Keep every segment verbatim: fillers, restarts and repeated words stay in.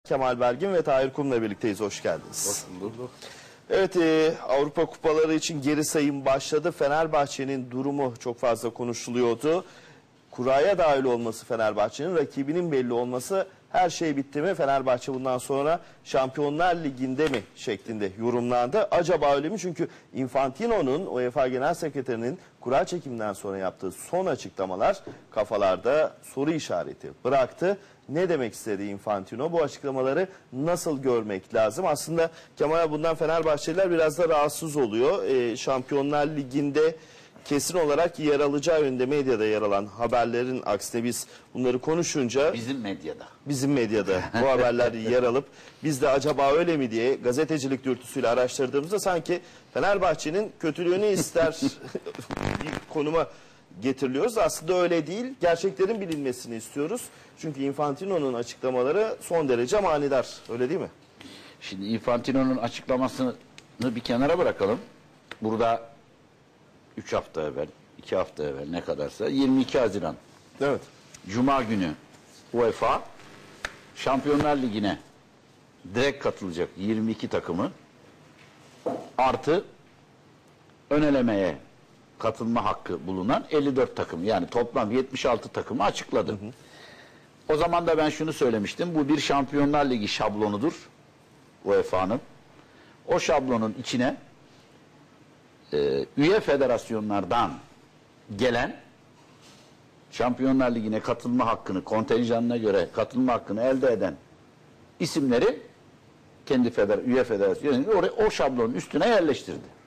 Kemal Belgin ve Tahir Kum'la birlikteyiz. Hoş geldiniz. Hoş bulduk. Evet, e, Avrupa Kupaları için geri sayım başladı. Fenerbahçe'nin durumu çok fazla konuşuluyordu. Kuraya dahil olması Fenerbahçe'nin, rakibinin belli olması, her şey bitti mi? Fenerbahçe bundan sonra Şampiyonlar Ligi'nde mi şeklinde yorumlandı. Acaba öyle mi? Çünkü Infantino'nun, UEFA Genel Sekreterinin kura çekiminden sonra yaptığı son açıklamalar kafalarda soru işareti bıraktı. Ne demek istedi Infantino? Bu açıklamaları nasıl görmek lazım? Aslında Kemal, bundan Fenerbahçeliler biraz da rahatsız oluyor. Ee, Şampiyonlar Ligi'nde kesin olarak yer alacağı yönünde medyada yer alan haberlerin aksine biz bunları konuşunca... Bizim medyada. Bizim medyada bu haberler yer alıp biz de acaba öyle mi diye gazetecilik dürtüsüyle araştırdığımızda sanki Fenerbahçe'nin kötülüğünü ister bir konuma getiriliyoruz. Aslında öyle değil. Gerçeklerin bilinmesini istiyoruz. Çünkü Infantino'nun açıklamaları son derece manidar. Öyle değil mi? Şimdi Infantino'nun açıklamasını bir kenara bırakalım. Burada üç hafta evvel, iki hafta evvel ne kadarsa yirmi iki Haziran. Evet. Cuma günü UEFA Şampiyonlar Ligi'ne direkt katılacak yirmi iki takımı artı ön elemeye katılma hakkı bulunan elli dört takım, yani toplam yetmiş altı takımı açıkladı. Hı hı. O zaman da ben şunu söylemiştim. Bu bir Şampiyonlar Ligi şablonudur U E F A'nın. O şablonun içine e, üye federasyonlardan gelen Şampiyonlar Ligi'ne katılma hakkını, kontenjanına göre katılma hakkını elde eden isimleri kendi feder üye federasyonu oraya o şablonun üstüne yerleştirdi.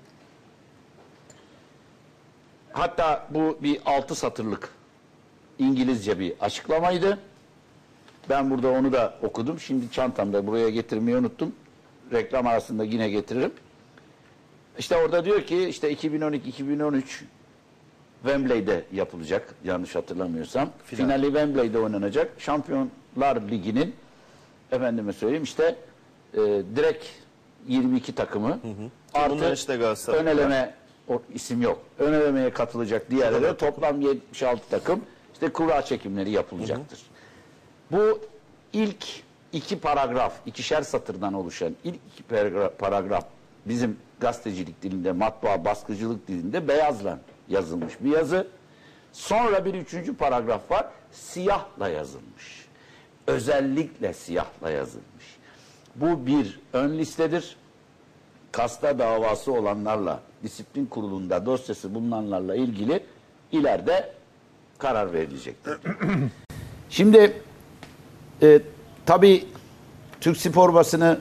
Hatta bu bir altı satırlık İngilizce bir açıklamaydı. Ben burada onu da okudum. Şimdi çantamda buraya getirmeyi unuttum. Reklam arasında yine getiririm. İşte orada diyor ki işte iki bin on iki iki bin on üç Wembley'de yapılacak, yanlış hatırlamıyorsam. Final. Finali Wembley'de oynanacak. Şampiyonlar Ligi'nin efendime söyleyeyim işte e, direkt yirmi iki takımı hı hı. artı işte ön eleme, o isim yok. Ön elemeye katılacak diğerleri toplam yetmiş altı takım. İşte kura çekimleri yapılacaktır. Hı hı. Bu ilk iki paragraf, ikişer satırdan oluşan ilk iki paragraf bizim gazetecilik dilinde, matbaa baskıcılık dilinde beyazla yazılmış bir yazı. Sonra bir üçüncü paragraf var, siyahla yazılmış. Özellikle siyahla yazılmış. Bu bir ön listedir. Kasta davası olanlarla, disiplin kurulunda dosyası bulunanlarla ilgili ileride karar verilecektir. Şimdi e, tabii Türk spor basını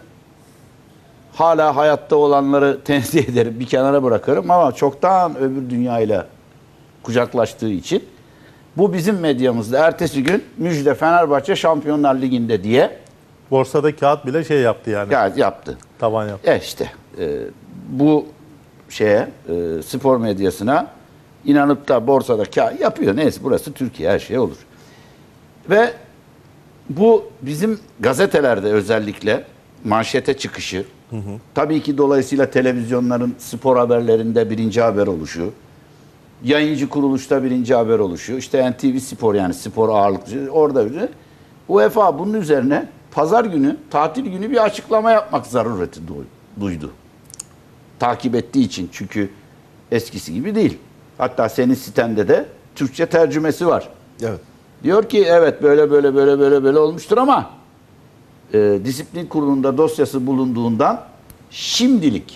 hala hayatta olanları tenzih ederim, bir kenara bırakırım ama çoktan öbür dünyayla kucaklaştığı için bu bizim medyamızda ertesi gün müjde Fenerbahçe Şampiyonlar Ligi'nde diye borsada kağıt bile şey yaptı yani. Ya, yaptı. Taban yaptı. E işte e, bu şeye e, spor medyasına inanıp da borsada kağıt yapıyor. Neyse, burası Türkiye, her şey olur. Ve bu bizim gazetelerde özellikle manşete çıkışı, hı hı. tabii ki dolayısıyla televizyonların spor haberlerinde birinci haber oluşu, yayıncı kuruluşta birinci haber oluşu, işte N T V Spor, yani spor ağırlıklı orada bir UEFA bunun üzerine pazar günü, tatil günü bir açıklama yapmak zarureti duydu. Takip ettiği için, çünkü eskisi gibi değil. Hatta senin sitende de Türkçe tercümesi var. Evet. Diyor ki evet böyle böyle böyle böyle böyle olmuştur ama e, disiplin kurulunda dosyası bulunduğundan şimdilik,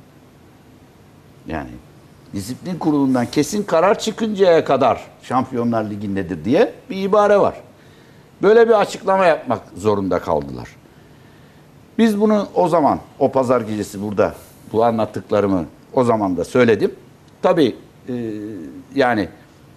yani disiplin kurulundan kesin karar çıkıncaya kadar Şampiyonlar Ligi'ndedir diye bir ibare var. Böyle bir açıklama yapmak zorunda kaldılar. Biz bunu o zaman, o pazar gecesi burada bu anlattıklarımı o zaman da söyledim. Tabii e, yani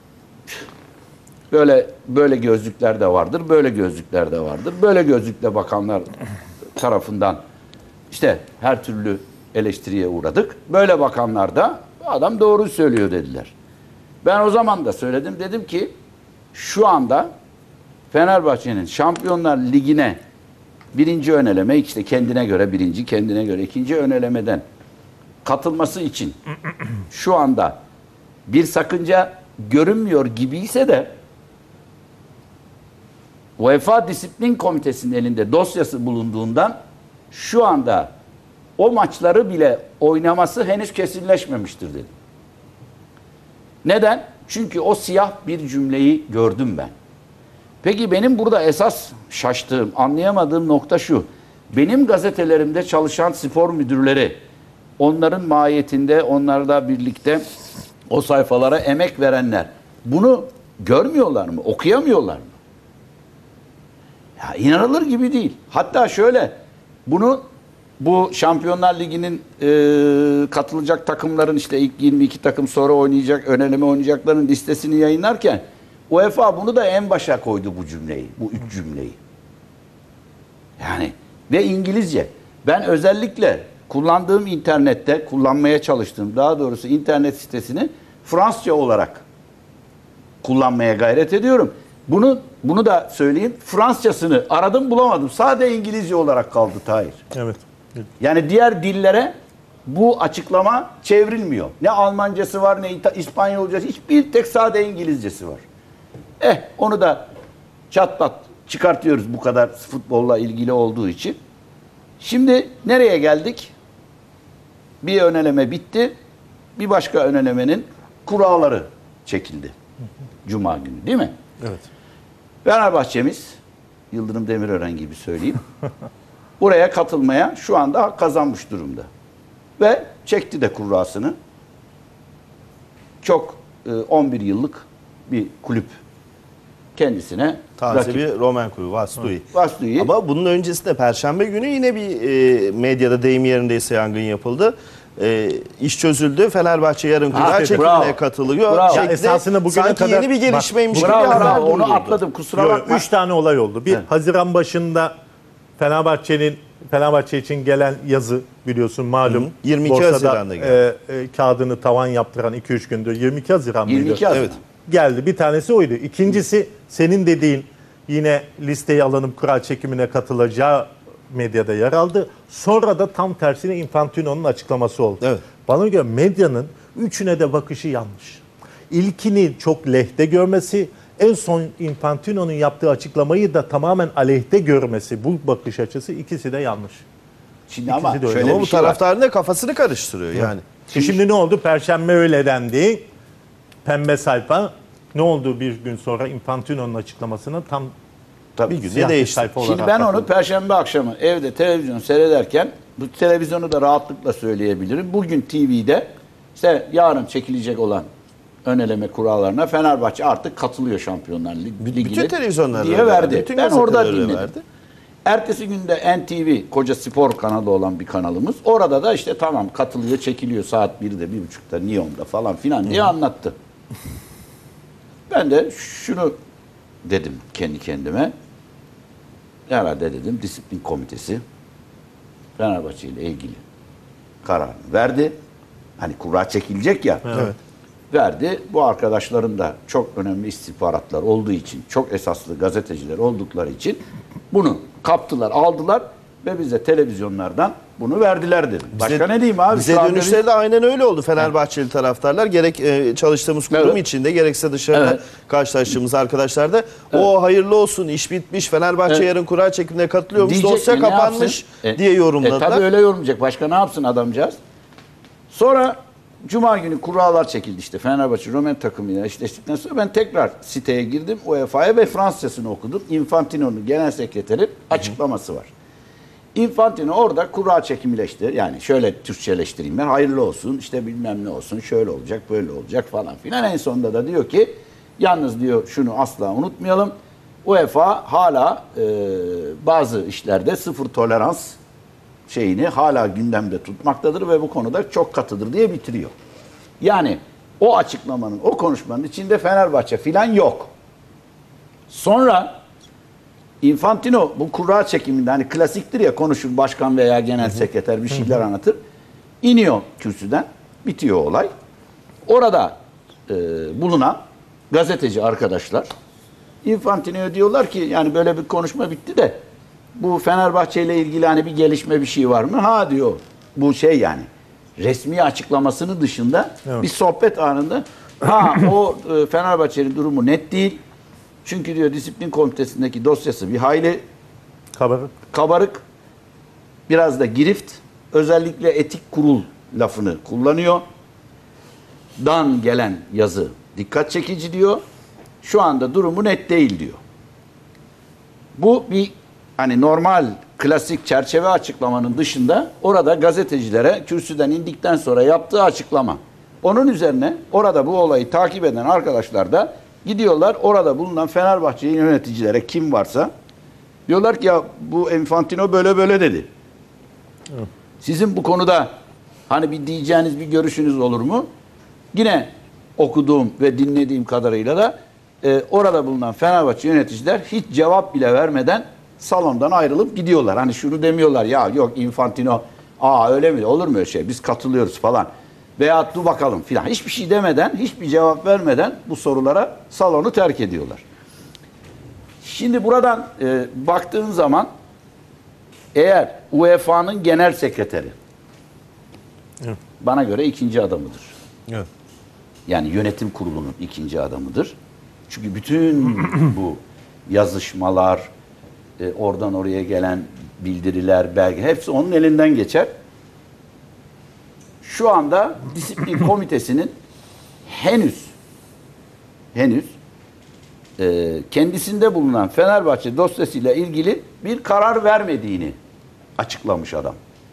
böyle böyle gözlükler de vardır, böyle gözlükler de vardır. Böyle gözlükle bakanlar tarafından işte her türlü eleştiriye uğradık. Böyle bakanlar da adam doğru söylüyor dediler. Ben o zaman da söyledim. Dedim ki şu anda Fenerbahçe'nin Şampiyonlar Ligi'ne birinci ön eleme, işte kendine göre birinci, kendine göre ikinci ön elemeden katılması için şu anda bir sakınca görünmüyor gibiyse de UEFA Disiplin Komitesi'nin elinde dosyası bulunduğundan şu anda o maçları bile oynaması henüz kesinleşmemiştir dedi. Neden? Çünkü o siyah bir cümleyi gördüm ben. Peki benim burada esas şaştığım, anlayamadığım nokta şu. Benim gazetelerimde çalışan spor müdürleri, onların mahiyetinde, onlarla birlikte o sayfalara emek verenler bunu görmüyorlar mı? Okuyamıyorlar mı? Ya inanılır gibi değil. Hatta şöyle, bunu bu Şampiyonlar Ligi'nin e, katılacak takımların işte ilk yirmi iki takım sonra oynayacak, ön eleme oynayacakların listesini yayınlarken UEFA bunu da en başa koydu bu cümleyi, bu üç cümleyi. Yani ve İngilizce. Ben özellikle kullandığım internette, kullanmaya çalıştığım daha doğrusu internet sitesini Fransızca olarak kullanmaya gayret ediyorum. Bunu bunu da söyleyeyim. Fransızcasını aradım bulamadım. Sadece İngilizce olarak kaldı Tahir. Evet. Yani diğer dillere bu açıklama çevrilmiyor. Ne Almancası var ne İspanyolcası. Hiçbir tek sadece İngilizcesi var. Eh onu da çat pat çıkartıyoruz bu kadar futbolla ilgili olduğu için. Şimdi nereye geldik? Bir öneleme bitti. Bir başka önelemenin kuralları çekildi. Cuma günü değil mi? Evet. Fenerbahçe'miz, Yıldırım Demirören gibi söyleyeyim, buraya katılmaya şu anda kazanmış durumda. Ve çekti de kurrasını. Çok e, on bir yıllık bir kulüp kendisine Taze rakip. bir Roman kulübü Vaslui. Vaslui. Ama bunun öncesinde Perşembe günü yine bir e, medyada deyim yerindeyse yangın yapıldı. E, iş çözüldü. Fenerbahçe yarın kura Ha, çekimine bravo. katılıyor. Bravo. Şeklinde Esasında bugüne sanki kadar- yeni bir gelişmeymiş Bak, gibi Bravo, haber bravo. Onu duyuldu. atladım kusura Yo, bakma. üç tane olay oldu. Bir Evet. Haziran başında Fenerbahçe'nin Fenerbahçe için gelen yazı biliyorsun malum. Hı hı. yirmi iki Borsada, Haziran'da geldi. e, e, kağıdını tavan yaptıran iki üç gündür. yirmi iki Haziran mıydı? yirmi iki Haziran. Evet. Geldi. Bir tanesi oydu. İkincisi senin dediğin yine listeye alınıp kura çekimine katılacağı medyada yer aldı. Sonra da tam tersine Infantino'nun açıklaması oldu. Evet. Bana göre medyanın üçüne de bakışı yanlış. İlkini çok lehte görmesi, en son Infantino'nun yaptığı açıklamayı da tamamen aleyhte görmesi, bu bakış açısı ikisi de yanlış. Şimdi ama İkisi de öyle. şöyle Ama bir bu şey var. taraftarın da kafasını karıştırıyor yani. Şimdi, Şimdi ne oldu? Perşembe öyle dendi. Pembe sayfa. Ne oldu bir gün sonra Infantino'nun açıklamasını tam Tabii. Bir günde siyah bir değişti. sayfa Şimdi olarak ben onu bakıldı. Perşembe akşamı evde televizyon seyrederken, bu televizyonu da rahatlıkla söyleyebilirim. Bugün T V'de işte yarın çekilecek olan öneleme kurallarına Fenerbahçe artık katılıyor Şampiyonlar Ligi'ne Bütün televizyonlar diye öyle verdi. verdi. Bütün Ben orada gazeteler öyle dinledim. verdi. Ertesi günde N T V, koca spor kanalı olan bir kanalımız. Orada da işte tamam katılıyor, çekiliyor saat birde, bir buçukta, Neon'da falan filan diye anlattı. Ben de şunu dedim kendi kendime. Herhalde dedim disiplin komitesi Fenerbahçe ile ilgili kararını verdi. Hani kura çekilecek ya. Evet. Verdi. Bu arkadaşların da çok önemli istihbaratlar olduğu için, çok esaslı gazeteciler oldukları için bunu kaptılar, aldılar ve bize televizyonlardan bunu verdiler dedim. Başka Bize- ne diyeyim abi? Bize Şu anda dönüşleri de aynen öyle oldu Fenerbahçeli taraftarlar. Gerek e, çalıştığımız kurum Evet. içinde gerekse dışarıda Evet. karşılaştığımız arkadaşlar da o hayırlı olsun iş bitmiş Fenerbahçe Evet. yarın kura çekimine katılıyormuş Diyecek dosya mi, ne kapanmış yapsın? E, diye yorumladılar. E, tabii öyle yorumlayacak. Başka ne yapsın adamcağız? Sonra Cuma günü kurallar çekildi işte. Fenerbahçe Roman takımıyla eşleştikten sonra ben tekrar siteye girdim. U E F A'ya ve Fransızcasını okudum. Infantino'nun genel sekreteri açıklaması var. Infantino orada kura çekimileşti. Yani şöyle Türkçeleştireyim ben. Hayırlı olsun, işte bilmem ne olsun, şöyle olacak, böyle olacak falan filan. En sonunda da diyor ki, yalnız diyor şunu asla unutmayalım. UEFA hala e, bazı işlerde sıfır tolerans şeyini hala gündemde tutmaktadır ve bu konuda çok katıdır diye bitiriyor. Yani o açıklamanın, o konuşmanın içinde Fenerbahçe filan yok. Sonra Infantino bu kura çekiminde hani klasiktir ya, konuşur başkan veya genel sekreter bir şeyler anlatır. İniyor kürsüden, bitiyor olay. Orada e, bulunan gazeteci arkadaşlar Infantino'ya diyorlar ki yani böyle bir konuşma bitti de bu Fenerbahçe ile ilgili hani bir gelişme bir şey var mı? Ha diyor, bu şey yani resmi açıklamasını dışında Evet. bir sohbet anında ha o e, Fenerbahçe'nin durumu net değil. Çünkü diyor disiplin komitesindeki dosyası bir hayli Kabarık. kabarık, biraz da girift. Özellikle etik kurul lafını kullanıyor. Dan gelen yazı dikkat çekici diyor. Şu anda durumu net değil diyor. Bu bir hani normal klasik çerçeve açıklamanın dışında orada gazetecilere kürsüden indikten sonra yaptığı açıklama. Onun üzerine orada bu olayı takip eden arkadaşlar da gidiyorlar orada bulunan Fenerbahçe yöneticilere kim varsa diyorlar ki ya bu Infantino böyle böyle dedi. Sizin bu konuda hani bir diyeceğiniz bir görüşünüz olur mu? Yine okuduğum ve dinlediğim kadarıyla da e, orada bulunan Fenerbahçe yöneticiler hiç cevap bile vermeden salondan ayrılıp gidiyorlar. Hani şunu demiyorlar ya yok Infantino aa öyle mi olur mu öyle şey biz katılıyoruz falan. Veya dur bakalım filan. Hiçbir şey demeden, hiçbir cevap vermeden bu sorulara salonu terk ediyorlar. Şimdi buradan e, baktığın zaman eğer U E F A'nın genel sekreteri Evet. bana göre ikinci adamıdır. Evet. Yani yönetim kurulunun ikinci adamıdır. Çünkü bütün bu yazışmalar, e, oradan oraya gelen bildiriler, belge hepsi onun elinden geçer. Şu anda disiplin komitesinin henüz henüz e, kendisinde bulunan Fenerbahçe dosyasıyla ilgili bir karar vermediğini açıklamış adam.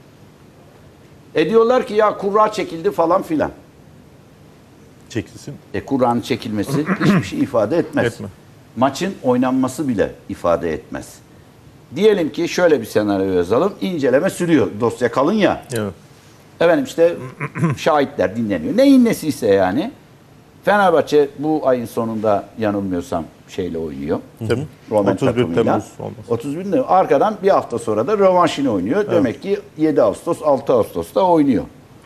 E diyorlar ki ya kurra çekildi falan filan. Çekilsin. E Kur'an'ın çekilmesi hiçbir şey ifade etmez. Etme. Maçın oynanması bile ifade etmez. Diyelim ki şöyle bir senaryo yazalım. İnceleme sürüyor. Dosya kalın ya. Evet. Efendim işte şahitler dinleniyor. Neyin nesiyse yani. Fenerbahçe bu ayın sonunda yanılmıyorsam şeyle oynuyor. Tabii. Roman otuz bir takımıyla. Temmuz olması. otuz bir Temmuz. Arkadan bir hafta sonra da rövanşını oynuyor. Evet. Demek ki yedi Ağustos, altı Ağustos'ta oynuyor.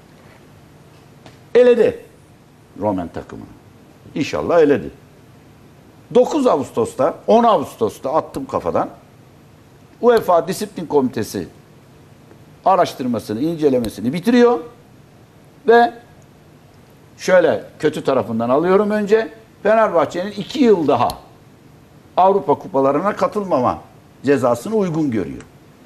Eledi Roman takımını. İnşallah eledi. dokuz Ağustos'ta, on Ağustos'ta attım kafadan. UEFA Disiplin Komitesi araştırmasını, incelemesini bitiriyor ve şöyle kötü tarafından alıyorum önce. Fenerbahçe'nin iki yıl daha Avrupa kupalarına katılmama cezasını uygun görüyor.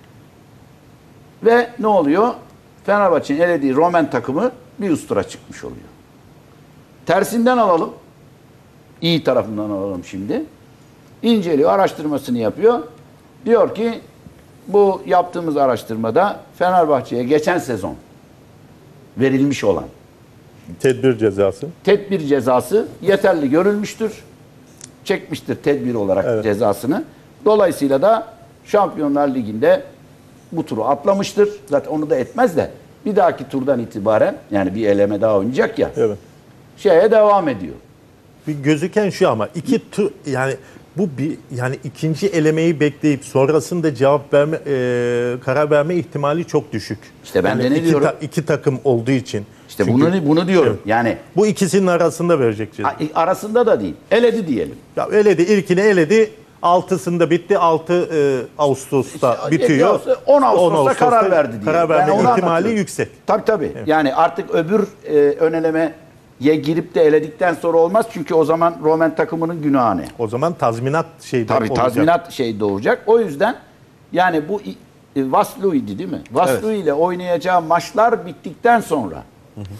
Ve ne oluyor? Fenerbahçe'nin elediği Roman takımı bir üst tura çıkmış oluyor. Tersinden alalım. İyi tarafından alalım şimdi. İnceliyor, araştırmasını yapıyor. Diyor ki bu yaptığımız araştırmada Fenerbahçe'ye geçen sezon verilmiş olan Tedbir cezası. tedbir cezası yeterli görülmüştür. Çekmiştir tedbir olarak Evet. cezasını. Dolayısıyla da Şampiyonlar Ligi'nde bu turu atlamıştır. Zaten onu da etmez de bir dahaki turdan itibaren yani bir eleme daha oynayacak ya. Evet. Şeye devam ediyor. Bir gözüken şu ama iki tur yani bu bir yani ikinci elemeyi bekleyip sonrasında cevap verme e, karar verme ihtimali çok düşük. İşte ben yani de ne iki diyorum? ta- iki takım olduğu için. İşte Çünkü bunu bunu diyorum. Evet. Yani bu ikisinin arasında verecek ceza. a- arasında da değil. Eledi diyelim. Ya eledi ilkini eledi. Altısında bitti. altı Ağustos'ta İşte bitiyor. on Ağustos'ta karar verdi diyelim. Karar verme Yani onu ihtimali anlatıyorum. yüksek. Tabii tabii. Yani artık öbür e, ön elemeye girip de eledikten sonra olmaz. Çünkü o zaman Roman takımının günahı ne? O zaman tazminat şeyde Tabii olacak. tazminat şey doğacak. O yüzden yani bu e, Vasluy'di değil mi? Vasluy ile oynayacağı maçlar bittikten sonra hı hı.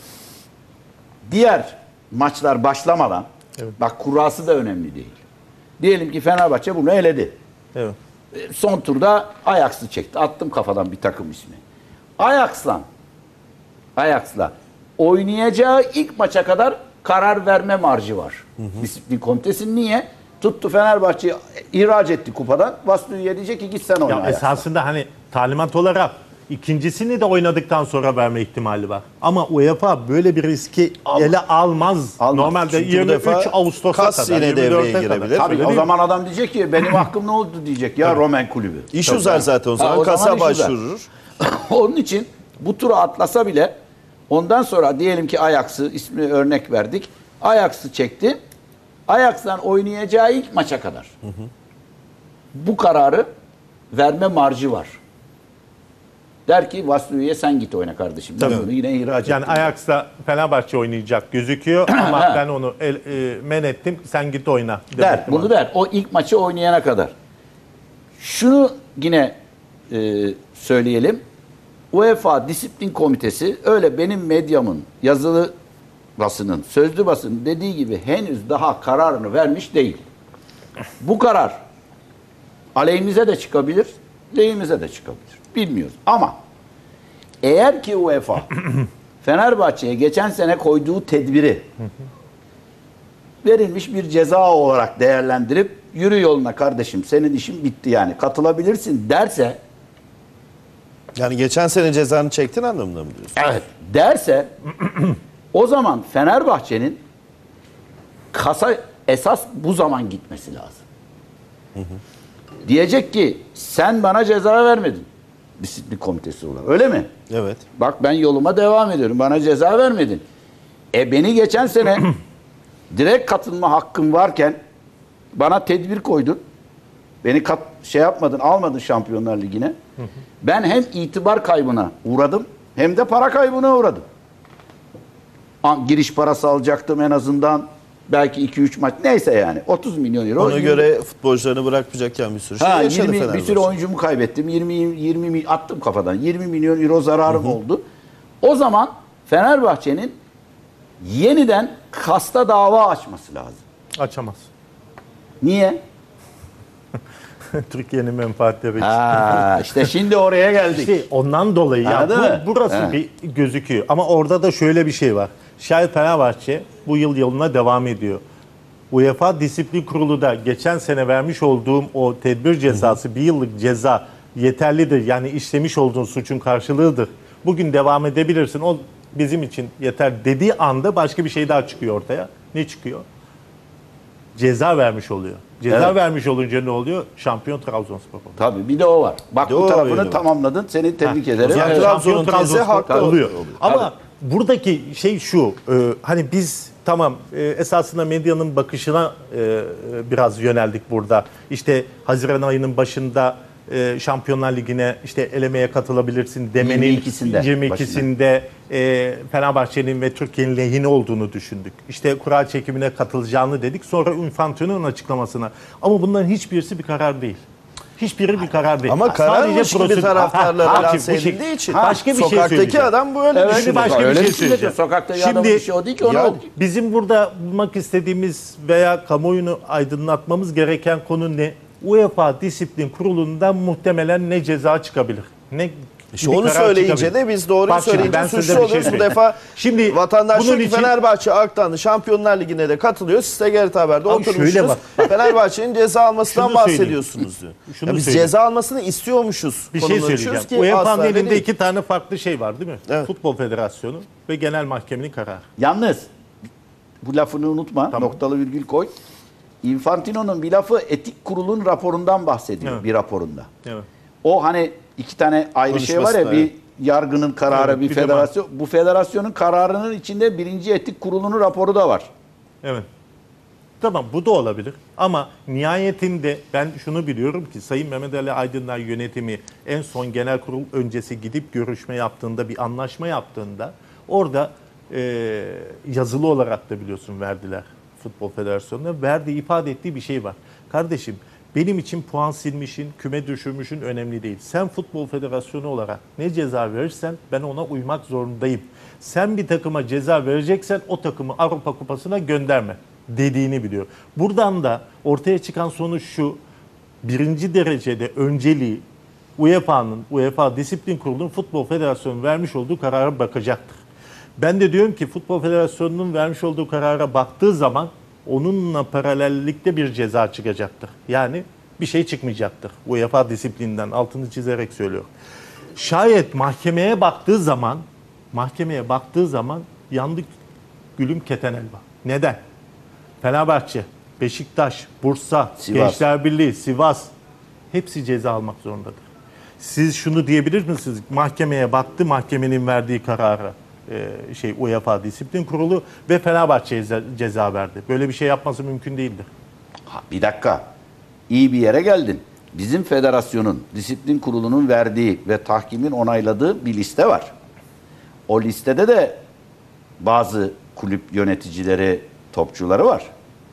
diğer maçlar başlamadan evet. bak kurası da önemli değil. Diyelim ki Fenerbahçe bunu eledi. Evet. Son turda Ajax'ı çekti. Attım kafadan bir takım ismi. Ajax'la Ajax'la oynayacağı ilk maça kadar karar verme marjı var. Hı hı. Disiplin komitesinin niye? Tuttu Fenerbahçe'yi ihraç etti kupadan. Vaslu'ya diyecek ki git sen oyna. Ya esasında hani talimat olarak ikincisini de oynadıktan sonra verme ihtimali var. Ama UEFA böyle bir riski Almaz. ele almaz. Almaz. Normalde Çünkü bu yirmi üç defa Ağustos'a kas kadar. yine devreye yirmi dörte girebilir. kadar. Tabii Öyle o değil mi? zaman adam diyecek ki benim hakkım ne oldu diyecek ya Roman kulübü. İş Tabii. uzar zaten o zaman. Ha, o Kasa zaman iş uzar. başvurur. Onun için bu turu atlasa bile ondan sonra diyelim ki Ajax'ı ismi örnek verdik. Ajax'ı çekti. Ajax'tan oynayacağı ilk maça kadar. Hı hı. Bu kararı verme marjı var. Der ki Vasluyu'ya sen git oyna kardeşim. Ben onu yine ihraç Yani ettim. Ajax'ta Fenerbahçe oynayacak gözüküyor ama ben onu el, e, men ettim. Sen git oyna. Der, demek bunu var. der. O ilk maçı oynayana kadar. Şunu yine e, söyleyelim. UEFA Disiplin Komitesi öyle benim medyamın, yazılı basının, sözlü basının dediği gibi henüz daha kararını vermiş değil. Bu karar aleyhimize de çıkabilir, lehimize de çıkabilir. Bilmiyoruz. Ama eğer ki UEFA Fenerbahçe'ye geçen sene koyduğu tedbiri verilmiş bir ceza olarak değerlendirip yürü yoluna kardeşim senin işin bitti yani katılabilirsin derse, Yani geçen sene cezanı çektin anlamında mı diyorsun? evet derse o zaman Fenerbahçe'nin kasa esas bu zaman gitmesi lazım. Diyecek ki sen bana ceza vermedin. Disiplin komitesi olarak. Öyle mi? Evet. Bak ben yoluma devam ediyorum. Bana ceza vermedin. E beni geçen sene direkt katılma hakkım varken bana tedbir koydun. Beni kat, şey yapmadın, almadın Şampiyonlar Ligi'ne. Ben hem itibar kaybına uğradım hem de para kaybına uğradım. An- Giriş parası alacaktım en azından. Belki iki üç maç. Neyse yani. otuz milyon euro. Ona göre futbolcularını bırakmayacakken bir sürü şey Ha, yaşadı yirmi, bir Fenerbahçe. sürü oyuncumu kaybettim. yirmi, yirmi mi- attım kafadan. yirmi milyon euro zararım oldu. O zaman Fenerbahçe'nin yeniden kasta dava açması lazım. Açamaz. Niye? Türkiye'nin menfaatleri için. Ha, işte şimdi oraya geldik. İşte ondan dolayı ya Anladın bu, mı? burası He. bir gözüküyor. Ama orada da şöyle bir şey var. Şayet Fenerbahçe bu yıl yoluna devam ediyor. UEFA Disiplin Kurulu da geçen sene vermiş olduğum o tedbir cezası, bir yıllık ceza yeterlidir. Yani işlemiş olduğun suçun karşılığıdır. Bugün devam edebilirsin. O bizim için yeter dediği anda başka bir şey daha çıkıyor ortaya. Ne çıkıyor? Ceza vermiş oluyor. Ceza Evet. vermiş olunca ne oluyor? Şampiyon Trabzonspor oluyor. Tabii bir de o var. Bak Bir de bu o tarafını yönü var. tamamladın. Seni tebrik ederim. zaman Evet. Trabzon Şampiyon tezi Trabzonspor haklı oluyor. oluyor. Ama buradaki şey şu, e, hani biz tamam e, esasında medyanın bakışına e, biraz yöneldik burada. İşte Haziran ayının başında e, Şampiyonlar Ligi'ne işte elemeye katılabilirsin demenin yirmi ikisinde yirmi ikisinde e, Fenerbahçe'nin ve Türkiye'nin lehine olduğunu düşündük. İşte kura çekimine katılacağını dedik. Sonra Infantino'nun açıklamasına. Ama bunların hiçbirisi bir karar değil. Hiçbiri bir karar değil. Ama kararmış gibi prosedür- taraftarla Ha, ha, lanse bu şey- edildiği için Başka bir şey sokaktaki söyleyeceğim. adam bu öyle Evet, düşünüyor. başka bir öyle şey düşünecek. söyleyeceğim. Sokaktaki Şimdi- adamın bir şey o değil ki. Onu Ya- o- Bizim burada bulmak istediğimiz veya kamuoyunu aydınlatmamız gereken konu ne? UEFA Disiplin Kurulu'ndan muhtemelen ne ceza çıkabilir? Ne İşte bir onu karar söyleyince çıkabilir? de biz doğruyu Bak şimdi söyleyince ben size suçlu bir şey oluyoruz. Bu söyleyeyim. defa Şimdi vatandaş bunun diyor ki için- Fenerbahçe aktandı Şampiyonlar Ligi'ne de katılıyor. Siz de G R T Haber'de Abi şöyle oturmuşsunuz. bak. Fenerbahçe'nin ceza almasından Şunu söyleyeyim. bahsediyorsunuz diyor. Şunu Ya biz söyleyeyim. ceza almasını istiyormuşuz. Bir şey konumunu söyleyeceğim. açıyoruz ki asla UEFA'nın öyle elinde değil. iki tane farklı şey var değil mi? Evet. Futbol Federasyonu ve Genel Mahkemenin kararı. Yalnız bu lafını unutma. Tamam. Noktalı virgül koy. Infantino'nun bir lafı etik kurulun raporundan bahsediyor. Evet. Bir raporunda. Evet. O hani iki tane ayrı şey var ya, Konuşmasında, bir evet. yargının kararı, Evet, bir bir de federasyon. Bu federasyonun kararının içinde birinci etik kurulunun raporu da var. Evet. Tamam bu da olabilir ama nihayetinde ben şunu biliyorum ki Sayın Mehmet Ali Aydınlar yönetimi en son genel kurul öncesi gidip görüşme yaptığında, bir anlaşma yaptığında orada e, yazılı olarak da biliyorsun verdiler Futbol Federasyonu'na. Verdiği, ifade ettiği bir şey var. Kardeşim benim için puan silmişin, küme düşürmüşün önemli değil. Sen Futbol Federasyonu olarak ne ceza verirsen ben ona uymak zorundayım. Sen bir takıma ceza vereceksen o takımı Avrupa Kupası'na gönderme dediğini biliyor. Buradan da ortaya çıkan sonuç şu: birinci derecede önceliği UEFA'nın, UEFA Disiplin Kurulu'nun Futbol Federasyonu'nun vermiş olduğu karara bakacaktır. Ben de diyorum ki Futbol Federasyonu'nun vermiş olduğu karara baktığı zaman onunla paralellikte bir ceza çıkacaktır. Yani bir şey çıkmayacaktır. UEFA disiplinden altını çizerek söylüyorum. Şayet mahkemeye baktığı zaman, mahkemeye baktığı zaman yandık gülüm keten elba. Neden? Fenerbahçe, Beşiktaş, Bursa, Sivas. Gençler Birliği, Sivas hepsi ceza almak zorundadır. Siz şunu diyebilir misiniz? Mahkemeye baktı, mahkemenin verdiği karara e, şey UEFA Disiplin Kurulu ve Fenerbahçe'ye ceza, ceza verdi. Böyle bir şey yapması mümkün değildir. Ha, bir dakika. İyi bir yere geldin. bizim federasyonun, disiplin kurulunun verdiği ve tahkimin onayladığı bir liste var. O listede de bazı kulüp yöneticileri, topçuları var.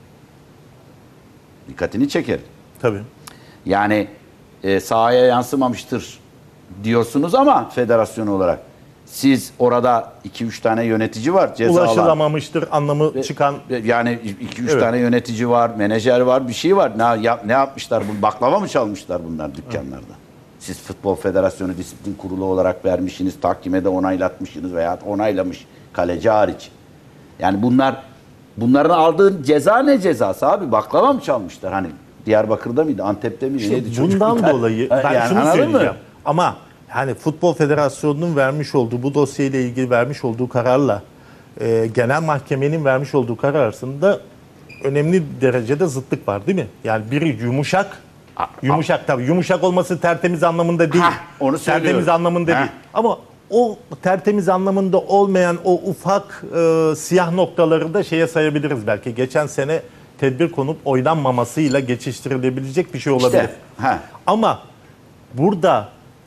Dikkatini çeker. Tabii. Yani e, sahaya yansımamıştır diyorsunuz ama federasyon olarak siz orada iki üç tane yönetici var, cezalar. Ulaşılamamıştır anlamı çıkan. Yani iki üç Evet. tane yönetici var, menajer var, bir şey var. Ne, yap, ne yapmışlar? Bu baklava mı çalmışlar bunlar dükkanlarda? Siz Futbol Federasyonu Disiplin Kurulu olarak vermişsiniz, tahkime de onaylatmışsınız veya onaylamış kaleci hariç. Yani bunlar bunların aldığı ceza ne cezası abi? Baklava mı çalmışlar? Hani Diyarbakır'da mıydı, Antep'te miydi? İşte neydi bundan çocuklar? dolayı Ha, ben yani şunu anladın söyleyeceğim. mı? Ama hani Futbol Federasyonu'nun vermiş olduğu bu dosyayla ilgili vermiş olduğu kararla e, genel mahkemenin vermiş olduğu karar arasında önemli derecede zıtlık var değil mi? Yani biri yumuşak, A- yumuşak tabii yumuşak olması tertemiz anlamında değil. Hah, onu söylüyorum. tertemiz anlamında Hah. değil. Ama o tertemiz anlamında olmayan o ufak e, siyah noktaları da şeye sayabiliriz belki. Geçen sene tedbir konup oynanmamasıyla geçiştirilebilecek bir şey olabilir. İşte, ha. Ama burada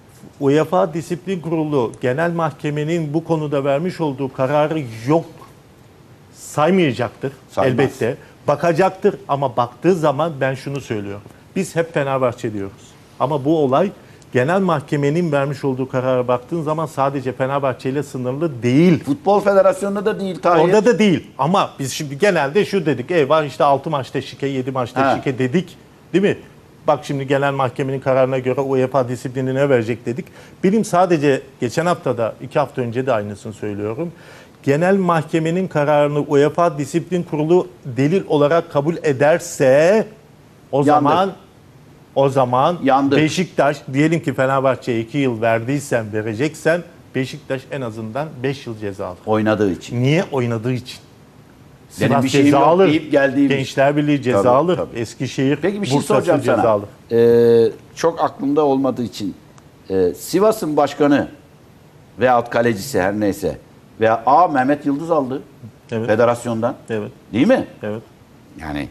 UEFA Disiplin Kurulu Genel Mahkemenin bu konuda vermiş olduğu kararı yok saymayacaktır Saymaz. elbette. Bakacaktır ama baktığı zaman ben şunu söylüyorum. Biz hep Fenerbahçe diyoruz. Ama bu olay Genel Mahkemenin vermiş olduğu karara baktığın zaman sadece Fenerbahçe ile sınırlı değil. Futbol Federasyonu'nda da değil Tahir. Orada da değil. Ama biz şimdi genelde şu dedik. Eyvah işte altı maçta şike, yedi maçta Ha. şike dedik. Değil mi? Bak şimdi genel mahkemenin kararına göre UEFA disiplinine verecek dedik. Benim sadece geçen hafta da iki hafta önce de aynısını söylüyorum. Genel mahkemenin kararını UEFA Disiplin Kurulu delil olarak kabul ederse o zaman o zaman Yandı. Beşiktaş diyelim ki Fenerbahçe'ye iki yıl verdiysen vereceksen Beşiktaş en azından beş yıl ceza alır. Oynadığı için. Niye? Oynadığı için. Benim Sivas bir şeyim ceza yok alır. deyip geldiğim için. Gençler Birliği ceza Tabii, alır. tabii. Eskişehir, Peki bir şey Bursa soracağım ceza sana. alır. Ee, çok aklımda olmadığı için e, Sivas'ın başkanı veyahut kalecisi her neyse veya A Mehmet Yıldız aldı Evet. federasyondan. Evet. Değil mi? Evet. Yani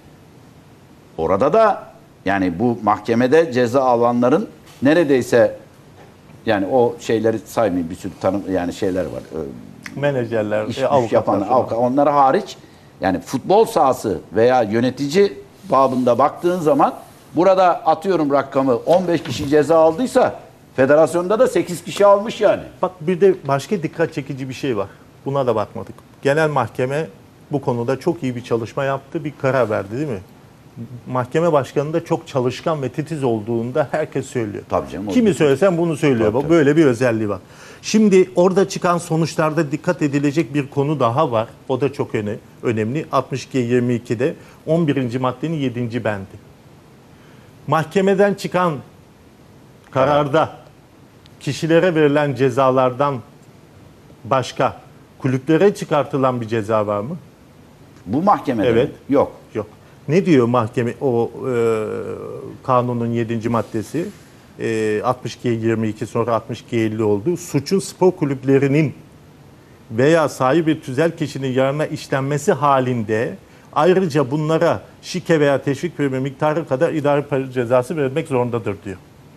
orada da yani bu mahkemede ceza alanların neredeyse yani o şeyleri saymayayım bir sürü tanım yani şeyler var. Ee, Menajerler, iş e, güç avukatlar yapan falan. avukat, onları hariç yani futbol sahası veya yönetici babında baktığın zaman burada atıyorum rakamı on beş kişi ceza aldıysa federasyonda da sekiz kişi almış yani. Bak bir de başka dikkat çekici bir şey var. Buna da bakmadık. Genel mahkeme bu konuda çok iyi bir çalışma yaptı. Bir karar verdi değil mi? Mahkeme başkanı da çok çalışkan ve titiz olduğunda herkes söylüyor. Tabii canım, o- Kimi söylesen bunu söylüyor. Tabii, tabii. Böyle bir özelliği var. Şimdi orada çıkan sonuçlarda dikkat edilecek bir konu daha var. O da çok öne, önemli. altmış iki yirmi iki'de on birinci maddenin yedinci bendi. Mahkemeden çıkan kararda kişilere verilen cezalardan başka kulüplere çıkartılan bir ceza var mı? Bu mahkemede Evet. mi? Yok. Yok. Ne diyor mahkeme o e, kanunun yedinci maddesi? E, altmış iki yirmi iki sonra altmış iki elli oldu. Suçun spor kulüplerinin veya sahibi bir tüzel kişinin yararına işlenmesi halinde ayrıca bunlara şike veya teşvik primi miktarı kadar idari para cezası verilmek zorundadır diyor.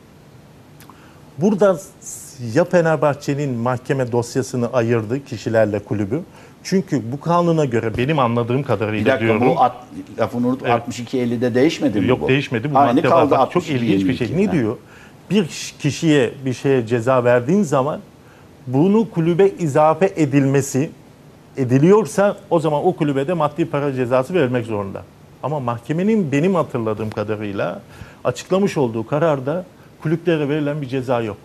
Burada ya Fenerbahçe'nin mahkeme dosyasını ayırdı kişilerle kulübü. Çünkü bu kanuna göre benim anladığım Bir kadarıyla dakika diyorum. bu at, lafını unut Evet. altmış iki ellide değişmedi mi Yok bu? değişmedi. Bu Aynı madde kaldı var. Bak, çok altmış iki ilginç bir şey. yirmi iki. Ne diyor? Bir kişiye bir şeye ceza verdiğin zaman bunu kulübe izafe edilmesi ediliyorsa o zaman o kulübe de maddi para cezası verilmek zorunda. Ama mahkemenin benim hatırladığım kadarıyla açıklamış olduğu kararda kulüplere verilen bir ceza yok.